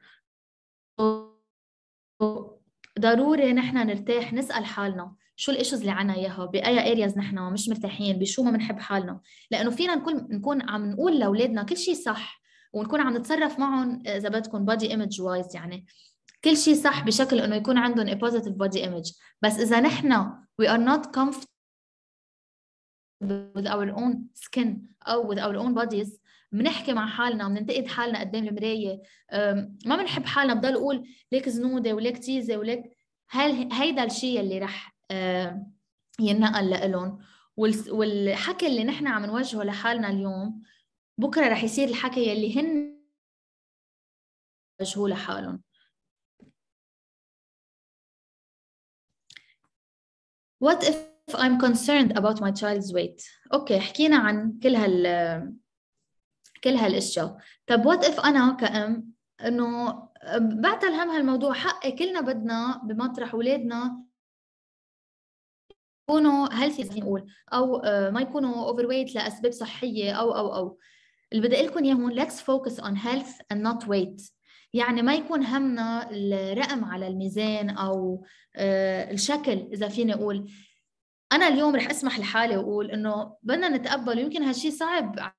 ضروري نحن نرتاح نسأل حالنا شو الايشوز اللي عنا اياها، باي ارياز نحن مش مرتاحين، بشو ما بنحب حالنا، لانه فينا نكون نكون عم نقول لاولادنا كل شيء صح ونكون عم نتصرف معهم اذا بدكم بادي ايمج وايز، يعني كل شيء صح بشكل انه يكون عندهم a positive body image. بس اذا نحن we are not comfortable with our own skin أو with our own bodies، بنحكي مع حالنا بننتقد حالنا قدام المراية، ما بنحب حالنا، بضل أقول ليك زنودة وليك تيزة وليك، هل هيدا الشيء اللي رح ينقل لإلهم. والحكي اللي نحن عم نوجهه لحالنا اليوم بكرة رح يصير الحكي اللي هن وجهوه لحالهم. What if I'm concerned about my child's weight؟ أوكي حكينا عن كل هال كل هالاشياء. طب what if أنا كأم إنه بعتل هم هالموضوع، حقي كلنا بدنا بمطرح أولادنا يكونوا healthy زي ما نقول، أو ما يكونوا overweight لأسباب صحية أو أو أو اللي بدي أقول لكم إياه هون let's focus on health and not weight. يعني ما يكون همنا الرقم على الميزان أو الشكل. إذا فيني أقول أنا اليوم رح أسمح لحالي وأقول إنه بدنا نتقبل، ويمكن هالشي صعب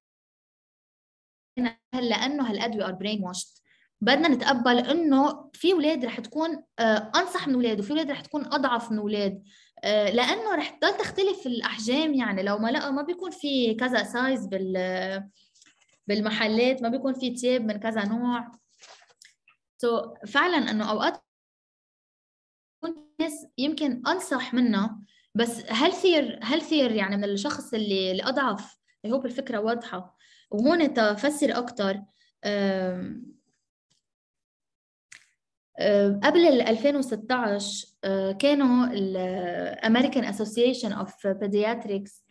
لأنه هالقد we are brainwashed. بدنا نتقبل إنه في أولاد رح تكون أنصح من أولاد وفي أولاد رح تكون أضعف من أولاد، لأنه رح تضل تختلف الأحجام. يعني لو ما لقى ما بيكون في كذا سايز بال بالمحلات، ما بيكون في تياب من كذا نوع. سو so, فعلا إنه أوقات ناس يمكن أنصح منها بس healthier healthier يعني من الشخص اللي اللي أضعف. I hope الفكرة واضحة. وهون تفسر أكتر، قبل ال ألفين وستة عشر كانوا ال American Association of Pediatrics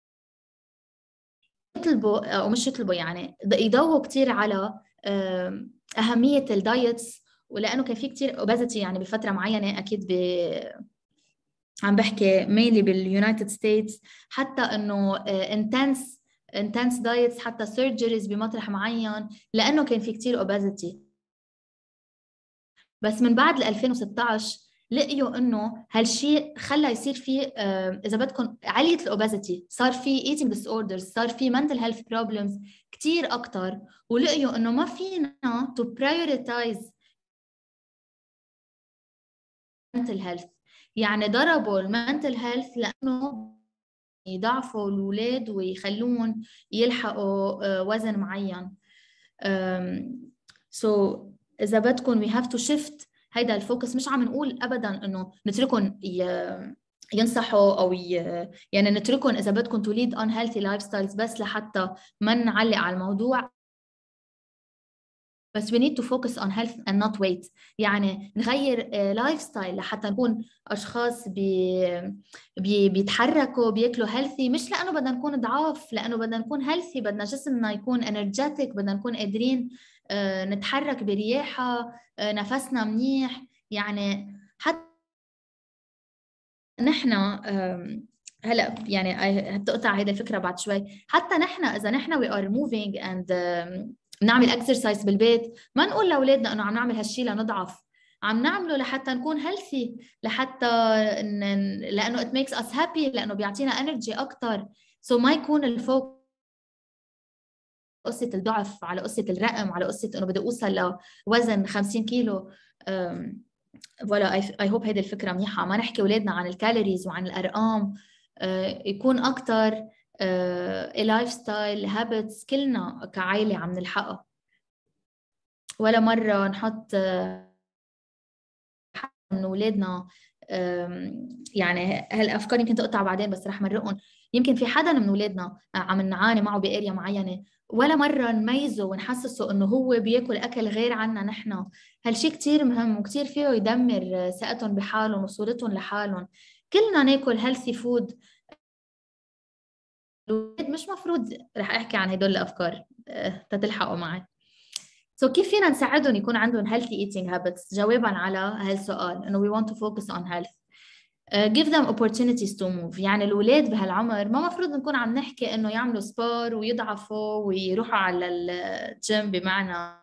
يطلبوا أو مش يطلبوا يعني يضووا كتير على أهمية الدايتس، ولأنه كان في كتير obesity يعني بفترة معينة. أكيد ب عم بحكي mainly باليونايتد ستيتس، حتى إنه intense intense diets، حتى surgeries بمطرح معين، لأنه كان في كتير obesity. بس من بعد ال ألفين وستة عشر لقيوا انه هالشيء خلى يصير في اذا بدكم عاليه الاوبيزيتي، صار في eating disorders، صار في mental health problems كتير اكثر، ولقيوا انه ما فينا to prioritize mental health. يعني ضربوا المنتل هيلث لانه يضعفوا الاولاد ويخلون يلحقوا وزن معين. سو so, اذا بدكم we have to shift هيدا الفوكس. مش عم نقول ابدا انه نتركهم ينصحوا او ي... يعني نتركهم اذا بدكم to lead unhealthy lifestyles بس لحتى ما نعلق على الموضوع، بس we need to focus on health and not weight. يعني نغير لايف ستايل لحتى نكون اشخاص بي... بي... بيتحركوا بياكلوا healthy، مش لانه بدنا نكون ضعاف، لانه بدنا نكون healthy، بدنا جسمنا يكون energetic، بدنا نكون قادرين نتحرك برياحة، نفسنا منيح. يعني حتى نحن هلا يعني بتقطع هيدا الفكرة بعد شوي، حتى نحن إذا نحن we are moving and نعمل exercise بالبيت، ما نقول لأولادنا إنه عم نعمل هالشي لنضعف، عم نعمله لحتى نكون healthy، لحتى ن... لأنه it makes us happy، لأنه بيعطينا energy أكتر. so ما يكون الفوق قصة الضعف على قصة الرقم، على قصة إنه بدي أوصل لوزن خمسين كيلو. ولا اي هوب هيدي الفكره منيحه. ما نحكي اولادنا عن الكالوريز وعن الارقام، يكون اكثر لايف ستايل هابتس كلنا كعائله عم نلحقها، ولا مره نحط من اولادنا. يعني هالافكار يمكن تقطع بعدين بس رح مرقهم. يمكن في حدا من اولادنا عم نعاني معه باريا معينه، ولا مره نميزه ونحسسه انه هو بياكل اكل غير عنا نحن. هالشي كتير مهم وكتير فيه يدمر ثقتهم بحالهم وصورتهم لحالهم. كلنا ناكل هيلثي فود. الولاد مش مفروض، رح احكي عن هدول الافكار تتلحقوا معي. سو so, كيف فينا نساعدهم يكون عندهم healthy eating habits؟ جوابا على هالسؤال انه we want to focus on health. Uh, give them opportunities to move. يعني الأولاد بهالعمر ما مفروض نكون عم نحكي إنه يعملوا سبور ويضعفوا ويروحوا على الجيم. بمعنى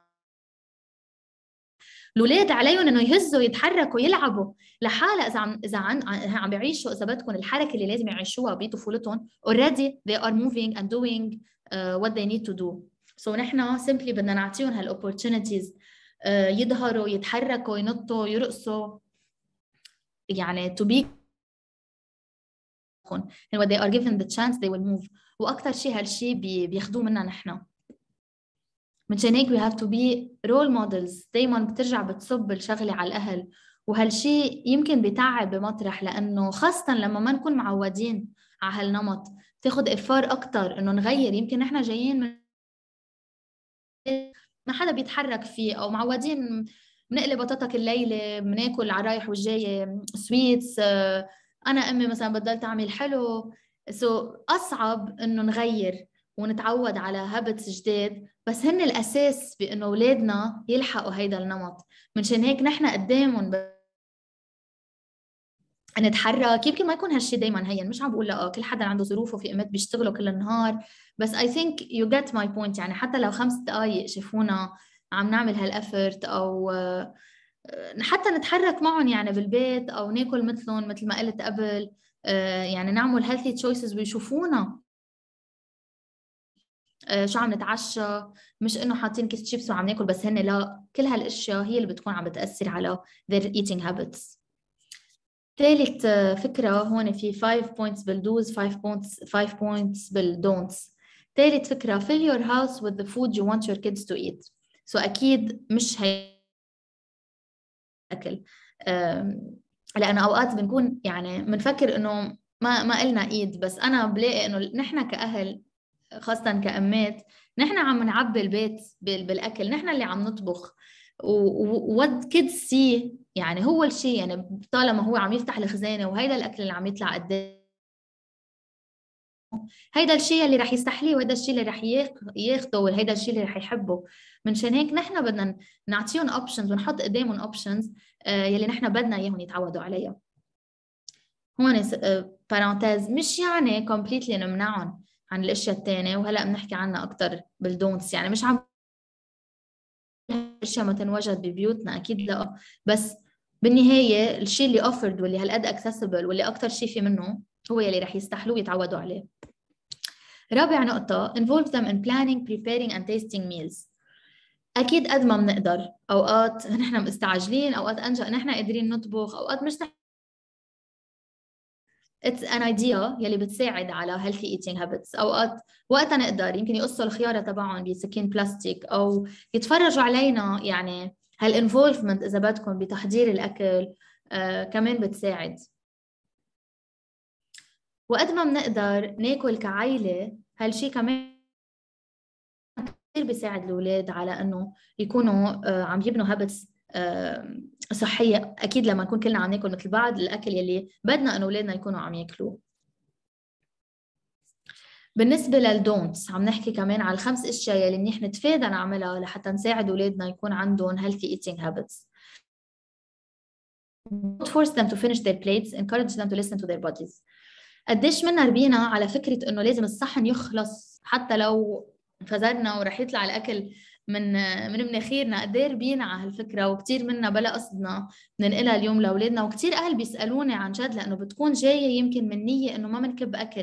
الأولاد عليهم إنه يهزوا يتحركوا يلعبوا لحالة. إذا عم إذا عن عم بيعيشوا إذا بدكم الحركة اللي لازم يعيشوها بطفولتهم already they are moving and doing uh, what they need to do. so نحن simply بدنا نعطيهم هالopportunities uh, يظهروا يتحركوا ينطوا يرقصوا، يعني to be and when they are given the chance they will move. واكثر شيء هالشيء بي بياخذوه منا نحن. منشان هيك we have to be role models. دايما بترجع بتصب الشغله على الاهل، وهالشيء يمكن بيتعب بمطرح، لانه خاصه لما ما نكون معودين على هالنمط تاخذ افار اكثر انه نغير. يمكن نحن جايين من ما حدا بيتحرك فيه، او معودين بنقلي بطاطا كل ليله، بناكل على رايح والجاي سويتس، انا امي مثلا بدلت اعمل حلو. سو so, اصعب انه نغير ونتعود على هابتس جديد، بس هن الاساس بانه اولادنا يلحقوا هيدا النمط. منشان هيك نحن قدامهم ب... نتحرك. يمكن ما يكون هالشيء دايما هين، مش عم بقول لا كل حدا عنده ظروفه، في امات بيشتغلوا كل النهار، بس I think you get my point. يعني حتى لو خمس دقائق شافونا عم نعمل هالافورت، او حتى نتحرك معهم يعني بالبيت، او ناكل مثلهم مثل ما قلت قبل، يعني نعمل healthy choices ويشوفونا شو عم نتعشى، مش انه حاطين كيس شيبس وعم ناكل بس. هن لا، كل هالاشياء هي اللي بتكون عم بتاثر على their eating habits. ثالث فكره هون في five points بالdo's five points five points بالdon'ts. ثالث فكره fill your house with the food you want your kids to eat. so اكيد مش هي اكل، لانه اوقات بنكون يعني بنفكر انه ما ما قلنا ايد، بس انا بلاقي انه نحن كاهل خاصة كأمات نحن عم نعبي البيت بالأكل، نحن اللي عم نطبخ. وود كيدز سي يعني هو الشيء، يعني طالما هو عم يفتح الخزانة وهيدا الأكل اللي عم يطلع قدامه، هيدا الشيء اللي رح يستحليه، وهيدا الشيء اللي رح ياخده، وهيدا الشيء اللي رح يحبه. منشان هيك نحن بدنا نعطيهم اوبشنز ونحط قدامهم اوبشنز يلي نحن بدنا اياهم يتعودوا عليها. هون بارانتيز، مش يعني كومبليتلي نمنعهم عن الاشياء الثانيه، وهلا بنحكي عنها اكثر بالدونتس. يعني مش عم الاشياء ما تنوجد ببيوتنا، اكيد لا، بس بالنهايه الشيء اللي اوفرد واللي هالقد اكسسبل واللي اكثر شيء في منه هو يلي رح يستحلوه ويتعودوا عليه. رابع نقطه involve them in planning, preparing and tasting meals. اكيد قد ما بنقدر، اوقات نحن مستعجلين، اوقات انجا نحن قادرين نطبخ، اوقات مش. It's an idea يلي بتساعد على healthy eating habits. أوقات وقتها نقدر يمكن يقصوا الخيارة تبعهم بسكين بلاستيك، أو يتفرجوا علينا. يعني هالinvolvement إذا بدكم بتحضير الأكل آه كمان بتساعد. وقد ما بنقدر ناكل كعائلة، هالشي كمان كثير بيساعد الأولاد على إنه يكونوا آه عم يبنوا habits آه صحية. أكيد لما نكون كلنا عم ناكل مثل بعض الأكل يلي بدنا إنه أولادنا يكونوا عم ياكلوه. بالنسبة للدونتس عم نحكي كمان على الخمس اشياء يلي منيح نتفادى نعملها لحتى نساعد اولادنا يكون عندهم healthy eating habits. Don't force them to finish their plates, encourage them to listen to their bodies. قديش منا ربينا على فكرة انه لازم الصحن يخلص حتى لو فزرنا ورح يطلع الاكل من من مناخيرنا. قد ايه ربينا على هالفكرة، وكثير منا بلا قصدنا بننقلها اليوم لاولادنا. وكثير اهل بيسالوني عن جد، لانه بتكون جاية يمكن من نية انه ما بنكب اكل.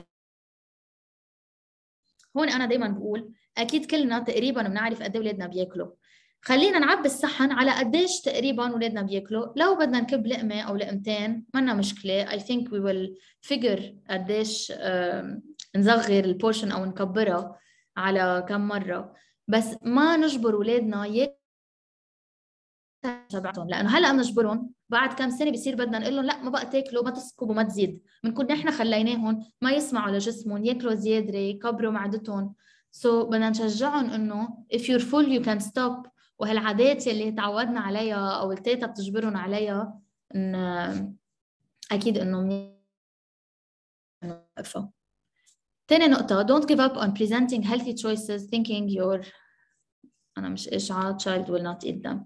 هون أنا دايماً بقول أكيد كلنا تقريباً بنعرف قد إيه أولادنا بياكلوا. خلينا نعبي الصحن على قديش تقريباً أولادنا بياكلوا. لو بدنا نكب لقمة أو لقمتين منا مشكلة. I think we will figure قديش نصغر البورشن أو نكبرها على كم مرة، بس ما نجبر أولادنا ياكلوا شبعتهم. لأنه هلأ بنجبرهم، بعد كم سنة بصير بدنا نقول لهم لا ما بقى تاكلوا، ما تسكبوا، ما تزيد. بنكون نحن خليناهم ما يسمعوا لجسمهم، ياكلوا زيادة، يكبروا معدتهم. سو so, بدنا نشجعهم انه if you're full you can stop. وهالعادات اللي تعودنا عليها او التيتا بتجبرهم عليها إن اكيد انه نوقفها. تاني نقطة don't give up on presenting healthy choices thinking you're أنا مش إشعة child will not eat them.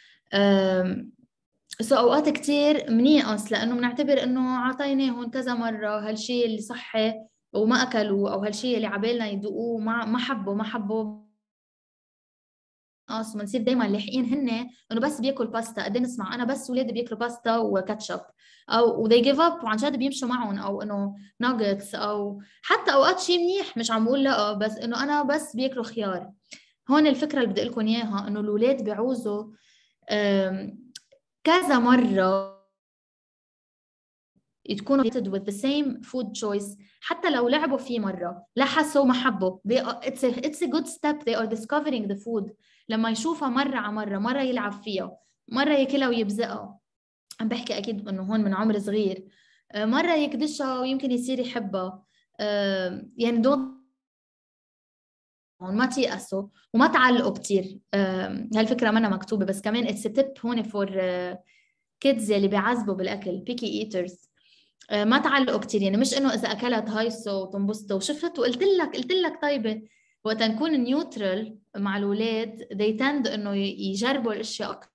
سو أوقات كتير منيقص لأنه بنعتبر إنه عطيناهم كذا مرة هالشيء اللي صحي وما أكلوا، أو هالشيء اللي عبالنا يدوقوه ما ما حبوا ما حبوا نقص. بنصير دايما لاحقين هن إنه بس بياكل باستا. قد نسمع أنا بس ولادي بياكلوا باستا وكاتشب، أو they give up وعن جد بيمشوا معهم، أو إنه ناجتس، أو حتى أوقات شيء منيح مش عم بقول لا، بس إنه أنا بس بياكلوا خيار. هون الفكرة اللي بدي لكم إياها إنه الأولاد بيعوزوا كذا مرة تكونوا with the same food choice، حتى لو لعبوا فيه مرة لا حسوا ما حبوا. it's a, it's a good step. they are discovering the food. لما يشوفها مرة على مرة، مرة يلعب فيها، مرة ياكلها ويبزقها، عم بحكي أكيد إنه هون من عمر صغير، مرة يكدشها ويمكن يصير يحبها. يعني دون ما تيأسوا وما تعلقوا كتير. هالفكرة منها مكتوبة، بس كمان it's a tip هون for kids يلي بيعذبوا بالأكل picky eaters. ما تعلقوا كتير، يعني مش إنه إذا أكلت هايصوا وتنبسطوا وشفت وقلت لك قلت لك طيبة. وقت نكون نيوترال مع الأولاد they tend إنه يجربوا الأشياء أكتر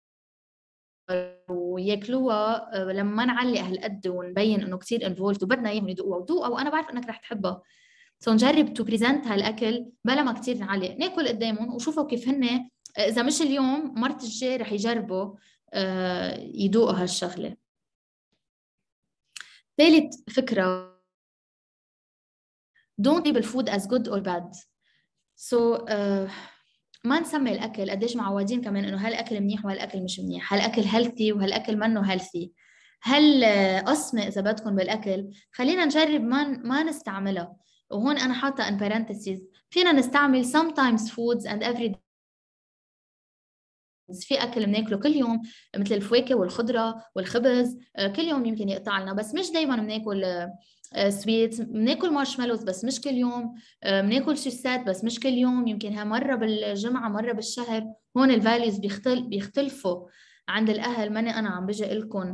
وياكلوها لما ما نعلق هالقد ونبين إنه كتير involved وبدنا إياهم يدوقوها وذوقها وأنا بعرف إنك رح تحبها. سو نجرب تو بريزنت هالاكل بلا ما كثير نعلق، ناكل قدامهم وشوفوا كيف هن اذا مش اليوم مرت الجاي رح يجربوا يدوقوا هالشغله. ثالث فكره don't label food as good or bad. so uh, ما نسمي الاكل قديش معودين كمان انه هالاكل منيح وهالاكل مش منيح، هالاكل هيلثي وهالاكل منه هيلثي، هل قسمه اذا بدكم بالاكل خلينا نجرب ما ما نستعملها. وهون أنا حاطة in parentheses فينا نستعمل sometimes foods and every day. في أكل بناكله كل يوم مثل الفواكه والخضرة والخبز، كل يوم يمكن يقطع لنا، بس مش دايما بناكل سويت. بناكل مارشميلوز بس مش كل يوم، بناكل شيبسات بس مش كل يوم، يمكن ها مرة بالجمعة مرة بالشهر. هون الفاليوز بيختل بيختلفوا عند الأهل. ماني أنا عم بجي لكم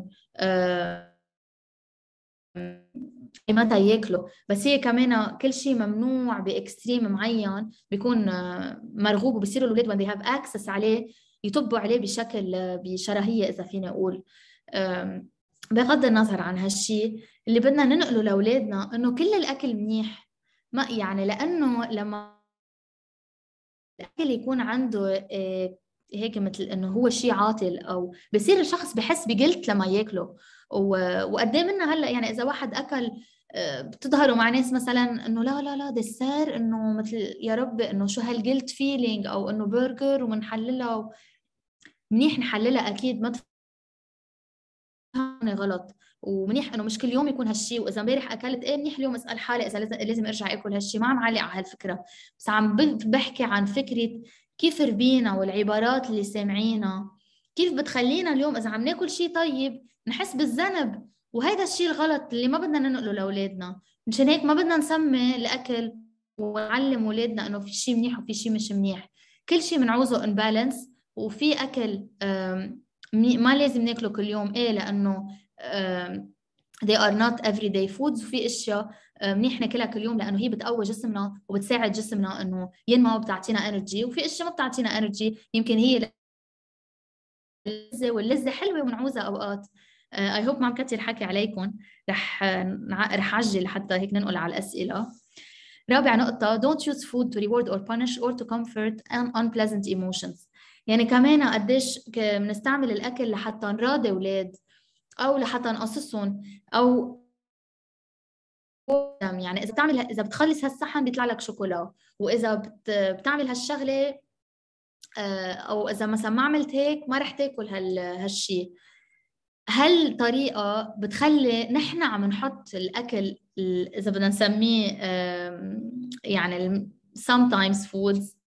متى ياكلوا، بس هي كمان كل شيء ممنوع باكستريم معين بيكون مرغوب، وبصيروا الاولاد when they have access عليه يطبوا عليه بشكل بشرهيه اذا فينا اقول. بغض النظر عن هالشيء اللي بدنا ننقله لاولادنا انه كل الاكل منيح. ما يعني لانه لما الاكل يكون عنده هيك مثل انه هو شيء عاطل، او بصير الشخص بحس بجلت لما ياكله. وقد ايه منا هلا يعني اذا واحد اكل بتظهروا مع ناس مثلا انه لا لا لا دسر انه مثل يا رب انه شو هالجلت فيلينج، او انه برجر ومنحللها. منيح نحللها اكيد، ما تفهمني غلط، ومنيح انه مش كل يوم يكون هالشيء. واذا امبارح اكلت ايه منيح اليوم اسال حالي اذا لازم لازم ارجع اكل هالشيء. ما عم علق على هالفكره، بس عم بحكي عن فكره كيف ربينا والعبارات اللي سامعينها كيف بتخلينا اليوم اذا عم ناكل شيء طيب نحس بالذنب. وهذا الشيء الغلط اللي ما بدنا ننقله لاولادنا. مشان هيك ما بدنا نسمي الاكل ونعلم اولادنا انه في شيء منيح وفي شيء مش منيح. كل شيء بنعوزه ان بالانس، وفي اكل ما لازم ناكله كل يوم ايه لانه they are not everyday foods، وفي اشياء منيح ناكلها كل يوم لانه هي بتقوي جسمنا وبتساعد جسمنا انه ينمو وبتعطينا انرجي، وفي اشياء ما بتعطينا انرجي يمكن هي اللذة، واللذة حلوة ونعوزها اوقات. اي هوب ما عم كتر حكي عليكم، رح رح عجل حتى هيك ننقل على الاسئله. رابع نقطه don't use food to reward or punish or to comfort unpleasant emotions. يعني كمان قديش بنستعمل الاكل لحتى نراضي اولاد او لحتى نقصصهم، او يعني اذا بتعمل اذا بتخلص هالصحن بيطلع لك شوكولا، واذا بت... بتعمل هالشغله او اذا مثلا ما عملت هيك ما رح تاكل هال هالشيء. هالطريقه بتخلي نحن عم نحط الاكل اذا بدنا نسميه يعني sometimes foods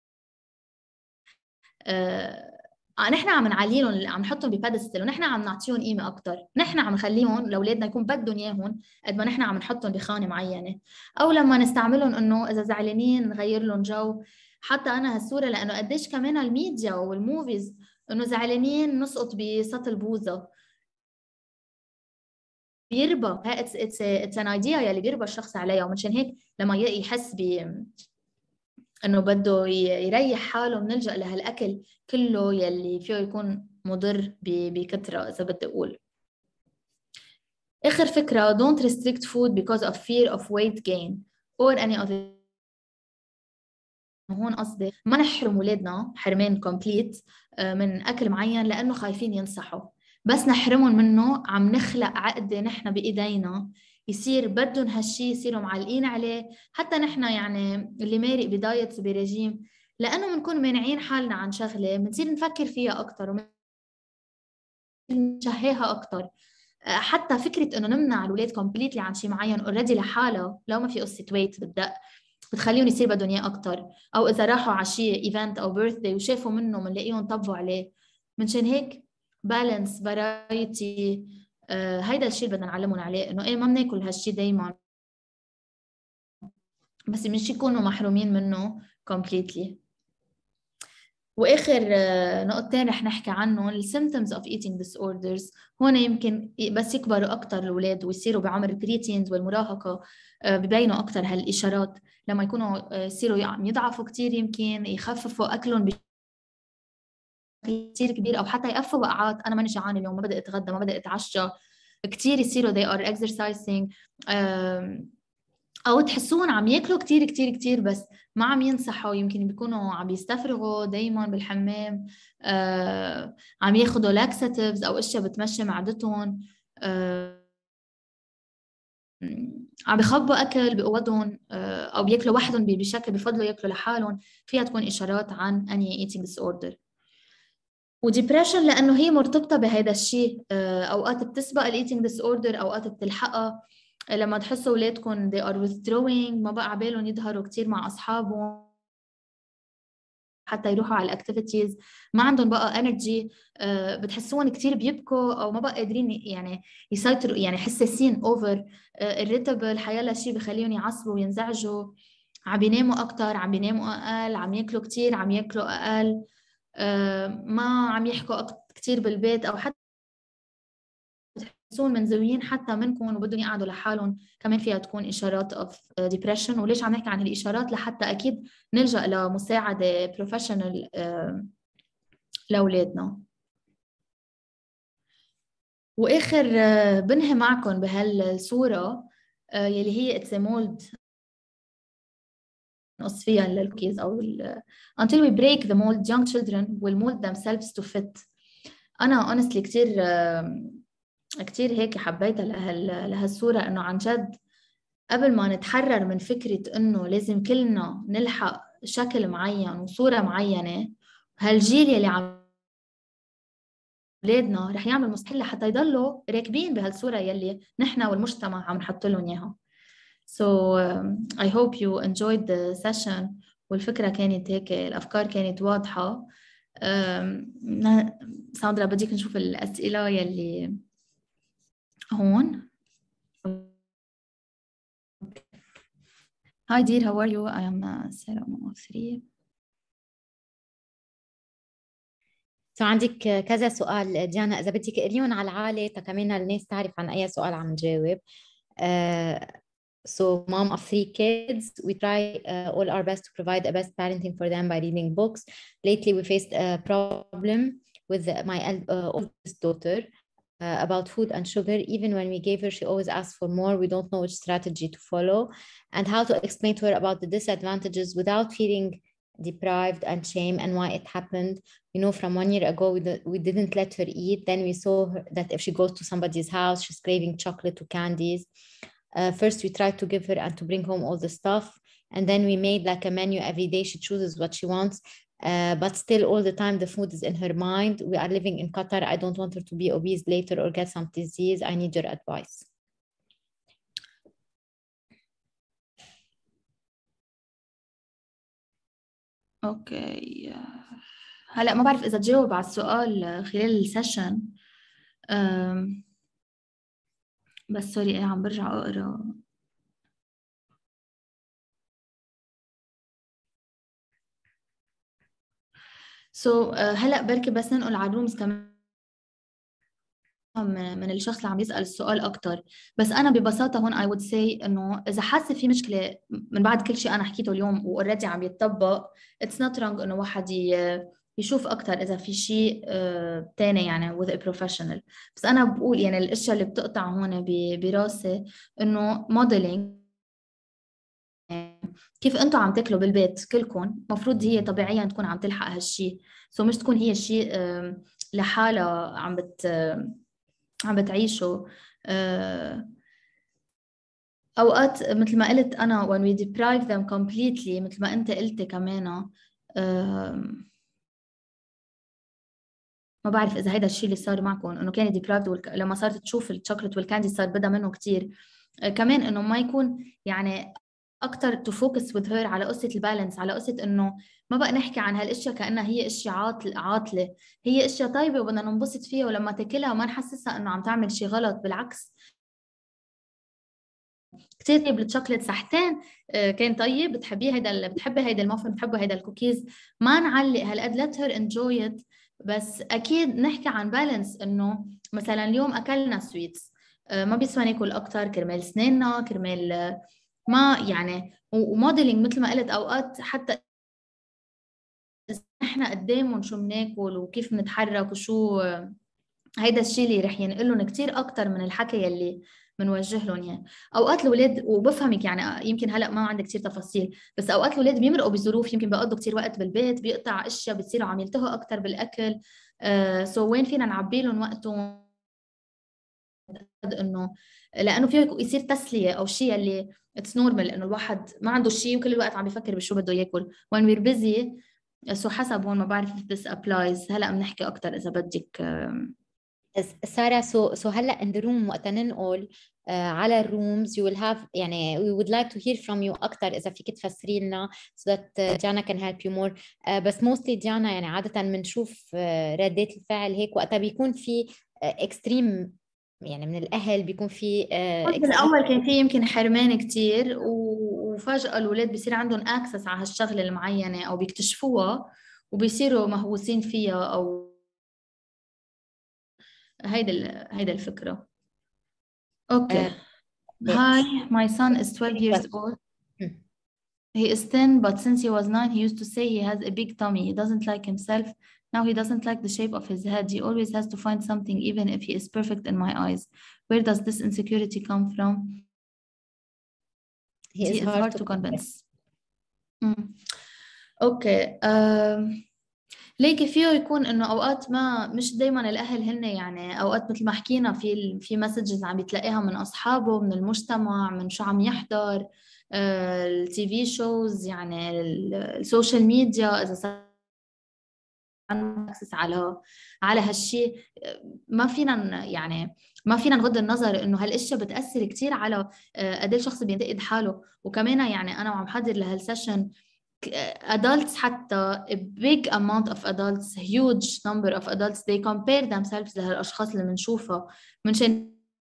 نحن عم نعليهم، عم نحطهم ببادستل، ونحن عم نعطيهم قيمه اكثر. نحن عم نخليهم لاولادنا يكون بدهم اياهم قد ما نحن عم نحطهم بخانه معينه، او لما نستعملهم انه اذا زعلانين نغير لهم جو. حتى انا هالصوره لانه قديش كمان الميديا والموفيز انه زعلانين نسقط بسطل بوزه بيربى. اتس اتس اتس ان ايديا يلي بيربى الشخص عليها. ومنشان هيك لما يحس ب انه بده يريح حاله بنلجأ لهالاكل كله يلي فيه يكون مضر بكثره اذا بدي اقول. اخر فكره don't restrict food because of fear of weight gain or any other. هون قصدي ما نحرم اولادنا حرمان كومبليت من اكل معين لانه خايفين ينصحوا، بس نحرمهم منه عم نخلق عقده نحن بايدينا يصير بدهم هالشيء يصيروا معلقين عليه. حتى نحن يعني اللي مارق بدايت وبرجيم لانه بنكون مانعين حالنا عن شغله بنصير نفكر فيها اكثر ونشهيها اكثر. حتى فكره انه نمنع الاولاد كومبليتلي عن شيء معين اوريدي لحالها لو ما في قصه ويت بالدق بتخليهم يصير بدهم اياه اكثر. او اذا راحوا على شيء ايفنت او بيرثدي وشافوا منه بنلاقيهم طبوا عليه. منشان هيك بالانس فرايتي، آه هيدا الشيء اللي بدنا نعلمهم عليه، انه ايه ما بناكل هالشيء دائما، بس مش يكونوا محرومين منه completely. واخر آه، نقطتين رح نحكي عنهم ال symptoms of eating disorders. هون يمكن بس يكبروا اكثر الاولاد ويصيروا بعمر البريتينز والمراهقه آه، ببينوا اكثر هالاشارات، لما يكونوا آه، يصيروا عم يضعفوا كثير، يمكن يخففوا اكلهم بشكل كثير كبير، او حتى يقفوا وقعات انا ماني جعان اليوم، ما بدي اتغدى، ما بدي اتعشى. كثير يصيروا they are exercising، آم، او تحسون عم ياكلوا كتير كتير كتير بس ما عم ينصحوا، يمكن بيكونوا عم يستفرغوا دايما بالحمام، آه عم ياخذوا لاكساتيفز او اشياء بتمشي معدتهم، آه عم بخبوا اكل بقوضهم، آه او بياكلوا وحدهم بشكل بفضلوا ياكلوا لحالهم. فيها تكون اشارات عن اني ايتينج ديس اوردر. وديبريشن لانه هي مرتبطه بهذا الشيء، آه اوقات بتسبق الايتينج ديس اوردر، اوقات بتلحقها. لما تحسوا اولادكم they are withdrawing، ما بقى عبالهم يظهروا كتير مع اصحابهم حتى يروحوا على الاكتيفيتيز، ما عندهم بقى انرجي، أه بتحسون كتير بيبكوا او ما بقى قادرين يعني يسيطروا، يعني حساسين اوفر الريتبل، حيلا شيء بخليهم يعصبوا وينزعجوا. عم بيناموا اكثر، عم بيناموا اقل، عم ياكلوا كتير، عم ياكلوا اقل، أه ما عم يحكوا كتير بالبيت، او حتى بتحسون منزويين حتى منكم وبدهم يقعدوا لحالهم. كمان فيها تكون اشارات اوف ديبرشن. وليش عم نحكي عن الاشارات؟ لحتى اكيد نلجا لمساعده بروفيشنال لاولادنا. واخر آه، بنهي معكم بهالصوره آه، يلي هي اتس مولد نقص فيها للكيز او ال until we break the mold young children will mold themselves to fit. انا honestly كثير كثير هيك حبيتها لهال لهالصوره، انه عن جد قبل ما نتحرر من فكرة إنه لازم كلنا نلحق شكل معين وصورة معينة، هالجيل يلي عم أولادنا رح يعمل مستحيل حتى يضلوا راكبين بهالصورة يلي نحن والمجتمع عم نحط لهم إياها. So um, I hope you enjoyed the session. والفكرة كانت هيك، الأفكار كانت واضحة. um, ساندرا بديك نشوف الأسئلة يلي هون. Hi dear, how are you? I am uh, Sarah one oh three. سو عندك كذا سؤال ديانا، إذا بدك قريهم على العالي كمان الناس تعرف عن أي سؤال عم نجاوب. Uh, so mom of three kids, we try uh, all our best to provide the best parenting for them by reading books. Lately, we faced a problem with my uh, oldest daughter uh, about food and sugar. Even when we gave her, she always asked for more. We don't know which strategy to follow and how to explain to her about the disadvantages without feeling deprived and shame and why it happened. You know, from one year ago, we, we didn't let her eat. Then we saw her, that if she goes to somebody's house, she's craving chocolate or candies. Uh, first, we tried to give her and to bring home all the stuff. And then we made like a menu every day. She chooses what she wants. Uh, but still, all the time, the food is in her mind. We are living in Qatar. I don't want her to be obese later or get some disease. I need your advice. اوكي، هلا ما بعرف اذا تجاوب على السؤال خلال السيشن، بس سوري عم برجع اقرا. سو so, uh, هلا بركي بس ننقل على الرومز كمان من الشخص اللي عم يسأل السؤال أكتر. بس أنا ببساطة هون I would say إنه إذا حاسة في مشكلة من بعد كل شيء أنا حكيته اليوم وأوريدي عم يتطبق، it's not wrong إنه واحد يشوف أكتر إذا في شيء uh, تاني يعني with a professional. بس أنا بقول يعني الأشياء اللي بتقطع هون براسي إنه modeling كيف انتم عم تاكلوا بالبيت كلكم، مفروض هي طبيعيا تكون عم تلحق هالشيء. سو مش تكون هي شيء لحالها عم بت عم بتعيشوا. اوقات مثل ما قلت انا when we deprive them completely، مثل ما انت قلتي كمان، ما بعرف اذا هيدا الشيء اللي صار معكم، انه كان ديبرايفد والك... لما صارت تشوف الشوكليت والكاندي صار بدها منه كتير. آه، كمان انه ما يكون يعني اكثر تو فوكس وذ هير على قصه البالانس، على قصه انه ما بقى نحكي عن هالاشياء كانها هي اشياء عاطل عاطله، هي اشياء طيبه وبدنا ننبسط فيها، ولما تاكلها ما نحسسها انه عم تعمل شيء غلط، بالعكس كثير طيب الشوكليت صحتين. آه، كان طيب، بتحبيه هيدا ال- بتحبي هيدا المافن، بتحبي هيدا الكوكيز، ما نعلق هالقد، let her enjoy it. بس اكيد نحكي عن بالانس، انه مثلا اليوم اكلنا سويتس، ما بيسوى ناكل اكثر كرمال سنيننا، كرمال آه، ما يعني، وموديلينج مثل ما قلت اوقات حتى احنا قدامهم شو بناكل وكيف بنتحرك وشو، هيدا الشيء اللي رح ينقلهم كتير أكتر من الحكي يلي بنوجه لهم اياه. اوقات الاولاد، وبفهمك يعني يمكن هلا ما عندك كثير تفاصيل، بس اوقات الاولاد بيمرقوا بظروف، يمكن بيقضوا كثير وقت بالبيت، بيقطع اشياء، بتصيروا عم يلتهوا اكثر بالاكل. آه سو وين فينا نعبي لهم وقتهم، انه لانه فيه يصير تسليه او شيء اللي اتس نورمال، انه الواحد ما عنده شيء وكل الوقت عم بيفكر بشو بده ياكل when we're busy. سو حسب هون، ما بعرف if this applies، هلا بنحكي اكثر اذا بدك. سارة، سو سو هلا in the room وقت ننقل uh, على الرومز you will have يعني we would like to hear from you أكتر، إذا فيك تفسري لنا so that uh, Diana can help you more. uh, بس mostly Diana يعني عادة بنشوف uh, ردات الفعل هيك وقتها بيكون في uh, extreme، يعني من الأهل بيكون في uh, extreme. بالأول كان في يمكن حرمان كتير، و- وفجأة الأولاد بيصير عندهم أكسس على هالشغلة المعينة أو بيكتشفوها وبيصيروا مهووسين فيها، أو هيدا ال- هيدا الفكرة. uh, أوكي. Hi, my son is twelve years old. He is thin, but since he was nine, he used to say he has a big tummy. He doesn't like himself. Now he doesn't like the shape of his head. He always has to find something, even if he is perfect in my eyes. Where does this insecurity come from? he is See, it's hard hard to to convince. مم. اوكي. أم. ليكي فيه يكون انه اوقات ما مش دايما الاهل هن، يعني اوقات مثل ما حكينا في ال- في مسجز عم بتلاقيها من اصحابه، من المجتمع، من شو عم يحضر، التي في شوز، يعني ال- السوشيال ميديا، اذا صار عنده اكسس على على هالشيء. ما فينا ن- يعني ما فينا نغض النظر انه هالاشياء بتاثر كثير على آه، قد ايه الشخص بينتقد حاله. وكمان يعني انا وعم حضر لهالسيشن adults حتى a big amount of adults, huge number of adults, they compare themselves لهالأشخاص اللي بنشوفها، منشان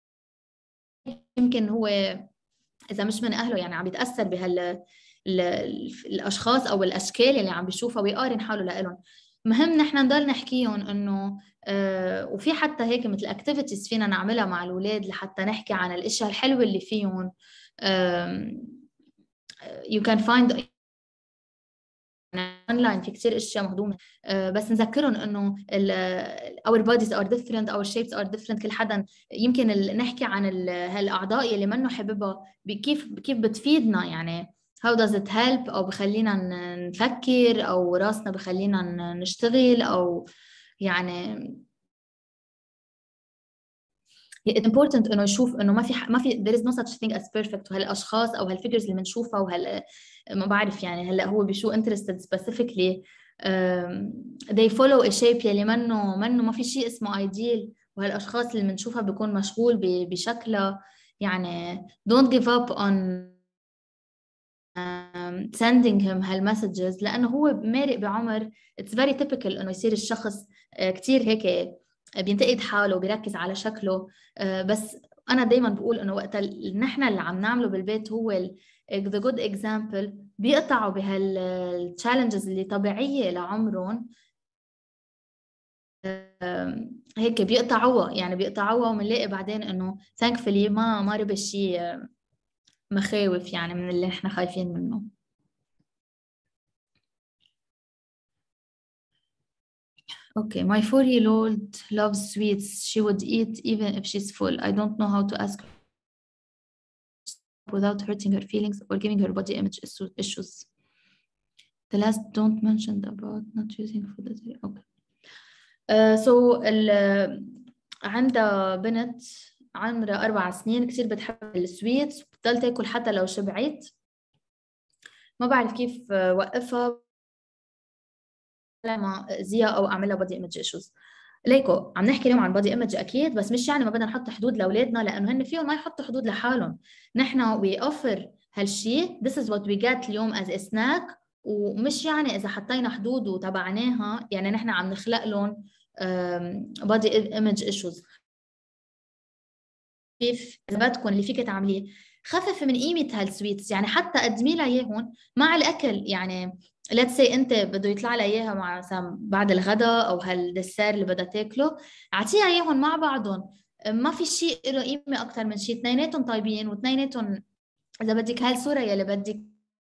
يمكن هو إذا مش من أهله يعني عم يتأثر بهال ال- الأشخاص أو الأشكال اللي عم بيشوفها ويقارن حاله لإلهم. مهم نحن نضل نحكيهم إنه آه وفي حتى هيك مثل اكتيفيتيز فينا نعملها مع الأولاد لحتى نحكي عن الأشياء الحلوة اللي فيهم. آه you can find اونلاين في كثير اشياء مهضومه. أه بس نذكرهم انه our bodies are different, our shapes are different. كل حدا يمكن ال- نحكي عن ال- هالاعضاء اللي منه حاببها كيف كيف بتفيدنا، يعني how does it help، او بخلينا ن- نفكر، او راسنا بخلينا ن- نشتغل، او يعني it's important انه يشوف انه ما في ح- ما في there is no such thing as perfect. وهالاشخاص او هالفيجرز اللي بنشوفها وهال ما بعرف يعني هلا هو بشو interested specifically. um, they follow a shape يلي منه منه ما في شيء اسمه ideal. وهالاشخاص اللي بنشوفها بيكون مشغول ب- بشكلها، يعني don't give up on um, sending him هالمسجز، لانه هو مارق بعمر it's very typical انه يصير الشخص uh, كتير هيك بينتقد حاله وبيركز على شكله. آه، بس أنا دايما بقول إنه وقت ال- نحن اللي عم نعمله بالبيت هو ال the good example، بيقطعوا بهالchallenges اللي طبيعية لعمرهم. آم، هيك بيقطعوها، يعني بيقطعوها، وبنلاقي بعدين إنه thankfully ما ما ربى شيء آه، مخاوف يعني من اللي نحن خايفين منه. Okay, my four-year-old loves sweets. She would eat even if she's full. I don't know how to ask without hurting her feelings or giving her body image issues. The last don't mention about not using food as a- okay. Uh, so ال عندها بنت عمرها أربع سنين كتير بتحب السويتس، بتضل تاكل حتى لو شبعت. ما بعرف كيف وقفها لما أذيها أو أعملها body image issues. ليكو عم نحكي اليوم عن بودي ايمج اكيد، بس مش يعني ما بدنا نحط حدود لاولادنا، لانه هن فيهم ما يحطوا حدود لحالهم. نحن وي اوفر هالشيء، this is what we get اليوم as a snack. ومش يعني اذا حطينا حدود وتبعناها يعني نحن عم نخلق لهم بودي ايمج ايشوز. كيف اذا بدكم اللي فيك تعمليه خفف من قيمه هالسويتس، يعني حتى قدمي لها اياهم مع الاكل. يعني let's say انت بده يطلع لها اياها مع مثلا بعد الغداء او هالدسير اللي بدها تاكله، اعطيها اياهم مع بعضهم. ما في شيء له قيمه اكثر من شيء، اثنيناتهم طيبين واثنيناتهم اذا بدك هالصوره يلي بدك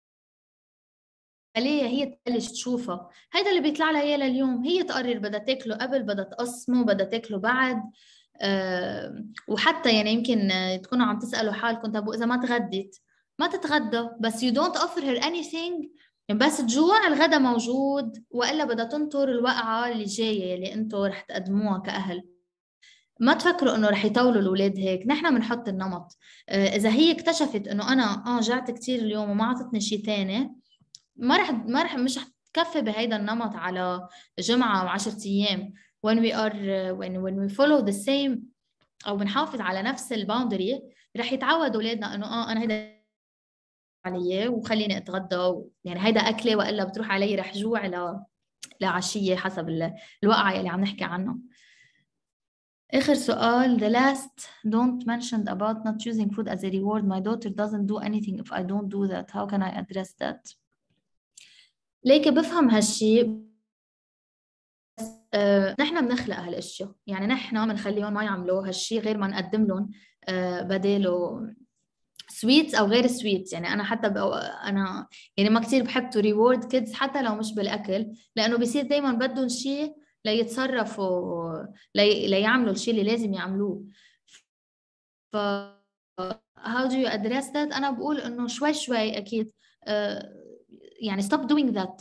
عليها هي تبلش تشوفها. هيدا اللي بيطلع لها اياه لليوم، هي تقرر بدها تاكله قبل، بدها تقسمه، بدها تاكله بعد. أه وحتى يعني يمكن تكونوا عم تسألوا حالكم طب إذا ما تغديت ما تتغدى، بس you don't offer her anything. يعني بس تجوع الغدا موجود، وإلا بدها تنطر الوقعة اللي جاية اللي انتوا رح تقدموها كأهل. ما تفكروا انه رح يطولوا الاولاد هيك، نحن بنحط النمط. أه اذا هي اكتشفت انه انا اه جعت كثير اليوم وما عطتني شيء ثاني، ما رح ما رح مش رح تكفي بهيدا النمط على جمعة وعشرة أيام. when we are when when we follow the same أو بنحافظ على نفس الباوندري، رح يتعود أولادنا إنه آه أنا هيدا علي وخليني أتغدى، يعني هيدا أكلي وإلا بتروح علي رح جوع ل لعشية حسب الوقعة اللي عم نحكي عنه. آخر سؤال the last don't mentioned about not choosing food as a reward. My daughter doesn't do anything if I don't do that. How can I address that? ليك بفهم هالشي، آه، نحن بنخلق هالاشياء، يعني نحن بنخليهم ما يعملوا هالشي غير ما نقدم لهم آه، بداله سويتس او غير سويتس. يعني انا حتى انا يعني ما كثير بحب تو ريورد كيدز حتى لو مش بالاكل، لانه بصير دائما بدهم شيء ليتصرفوا لي... ليعملوا الشيء اللي لازم يعملوه. ف how do you address that؟ انا بقول انه شوي شوي اكيد آه، يعني stop doing that.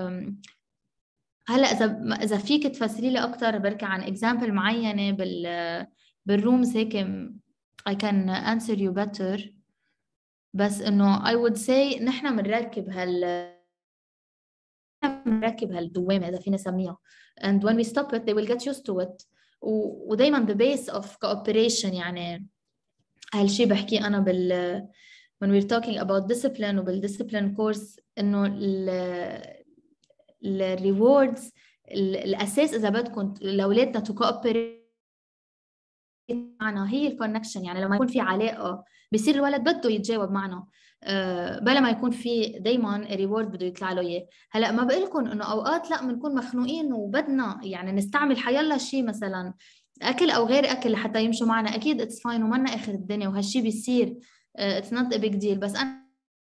هلا اذا اذا فيك تفسري لي اكثر بركي عن اكزامبل معينه بال بالرومز هيك I can answer you better. بس انه I would say نحن بنركب هال بنركب هالدوامه اذا فينا نسميها and when we stop it they will get used to it. و... ودايما the base of cooperation، يعني هالشيء بحكيه انا بال when we're talking about discipline وبالدiscipline course، انه ال الريوردز الاساس اذا بدكم لاولادنا تو كوبريت معنا هي الكونكشن. يعني لما يكون في علاقه بصير الولد بده يتجاوب معنا أه بلا ما يكون في دائما ريورد بده يطلع له اياه. هلا ما بقول لكم انه اوقات لا بنكون مخنوقين وبدنا يعني نستعمل حيلا شيء مثلا اكل او غير اكل لحتى يمشوا معنا، اكيد اتس فاين ومنا اخر الدنيا وهالشيء بيصير اتس نوت ا بيج ديل. بس انا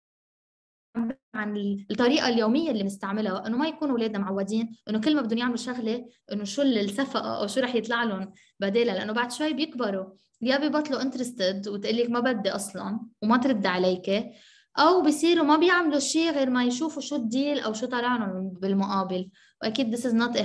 عن الطريقه اليوميه اللي بنستعملها انه ما يكونوا اولادنا معودين انه كل ما بدهم يعملوا شغله انه شو الصفقه او شو رح يطلع لهم بدالها، لانه بعد شوي بيكبروا يا بيبطلوا انترستد وتقول لك ما بدي اصلا وما ترد عليك، او بصيروا ما بيعملوا شيء غير ما يشوفوا شو الديل او شو طلع لهم بالمقابل. واكيد this is not a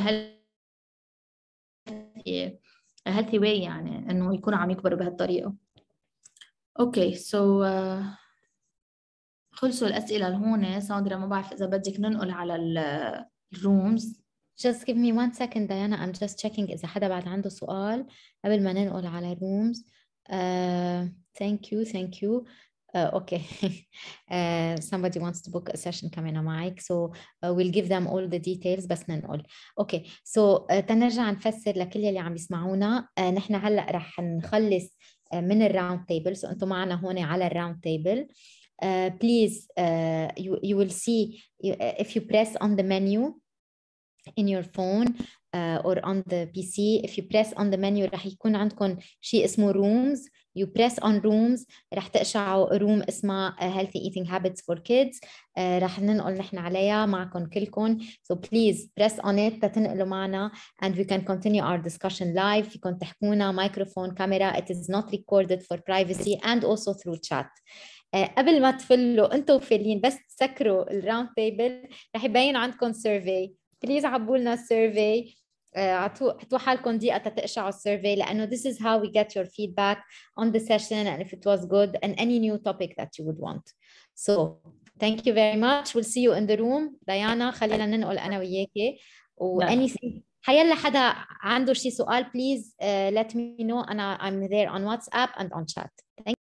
healthy a healthy way يعني انه يكونوا عم يكبروا بهالطريقه. اوكي سو خلصوا الأسئلة لهون. ساندرا ما بعرف إذا بدك ننقل على الرومز. Just give me one second Diana, I'm just checking إذا حدا بعد عنده سؤال قبل ما ننقل على الرومز. uh, thank you thank you uh, okay uh, somebody wants to book a session كمان معك so uh, we'll give them all the details بس ننقل. اوكي سو so, uh, تنرجع نفسر لكل اللي عم يسمعونا. uh, نحن هلأ رح نخلص uh, من الراوند تيبل. so انتم معنا هون على الراوند تيبل. Uh, please uh, you, you will see you, if you press on the menu in your phone uh, or on the P C, if you press on the menu رح يكون عندكم شيء اسمه rooms. you press on rooms رح تقشعوا room اسمها healthy eating habits for kids. uh, رح ننقل نحن عليها معكم كلكم. so please press on it تتنقلوا معنا and we can continue our discussion live. فيكم تحكونا مايكروفون كاميرا. it is not recorded for privacy and also through chat. قبل ما تفلوا انتم فيلين بس تسكروا الراوند تيبل رح يبين عندكم سيرفي. بليز عبوا لنا السيرفي. اعطوا حطوا حالكم دقيقه تتقشعوا السيرفي لانه this is how we get your feedback on the session and if it was good and any new topic that you would want. So thank you very much. We'll see you in the room. Diana خلينا ننقل انا وياكي و anything حيلا حدا عنده شي سؤال please uh, let me know. أنا I'm there on WhatsApp and on chat. Thank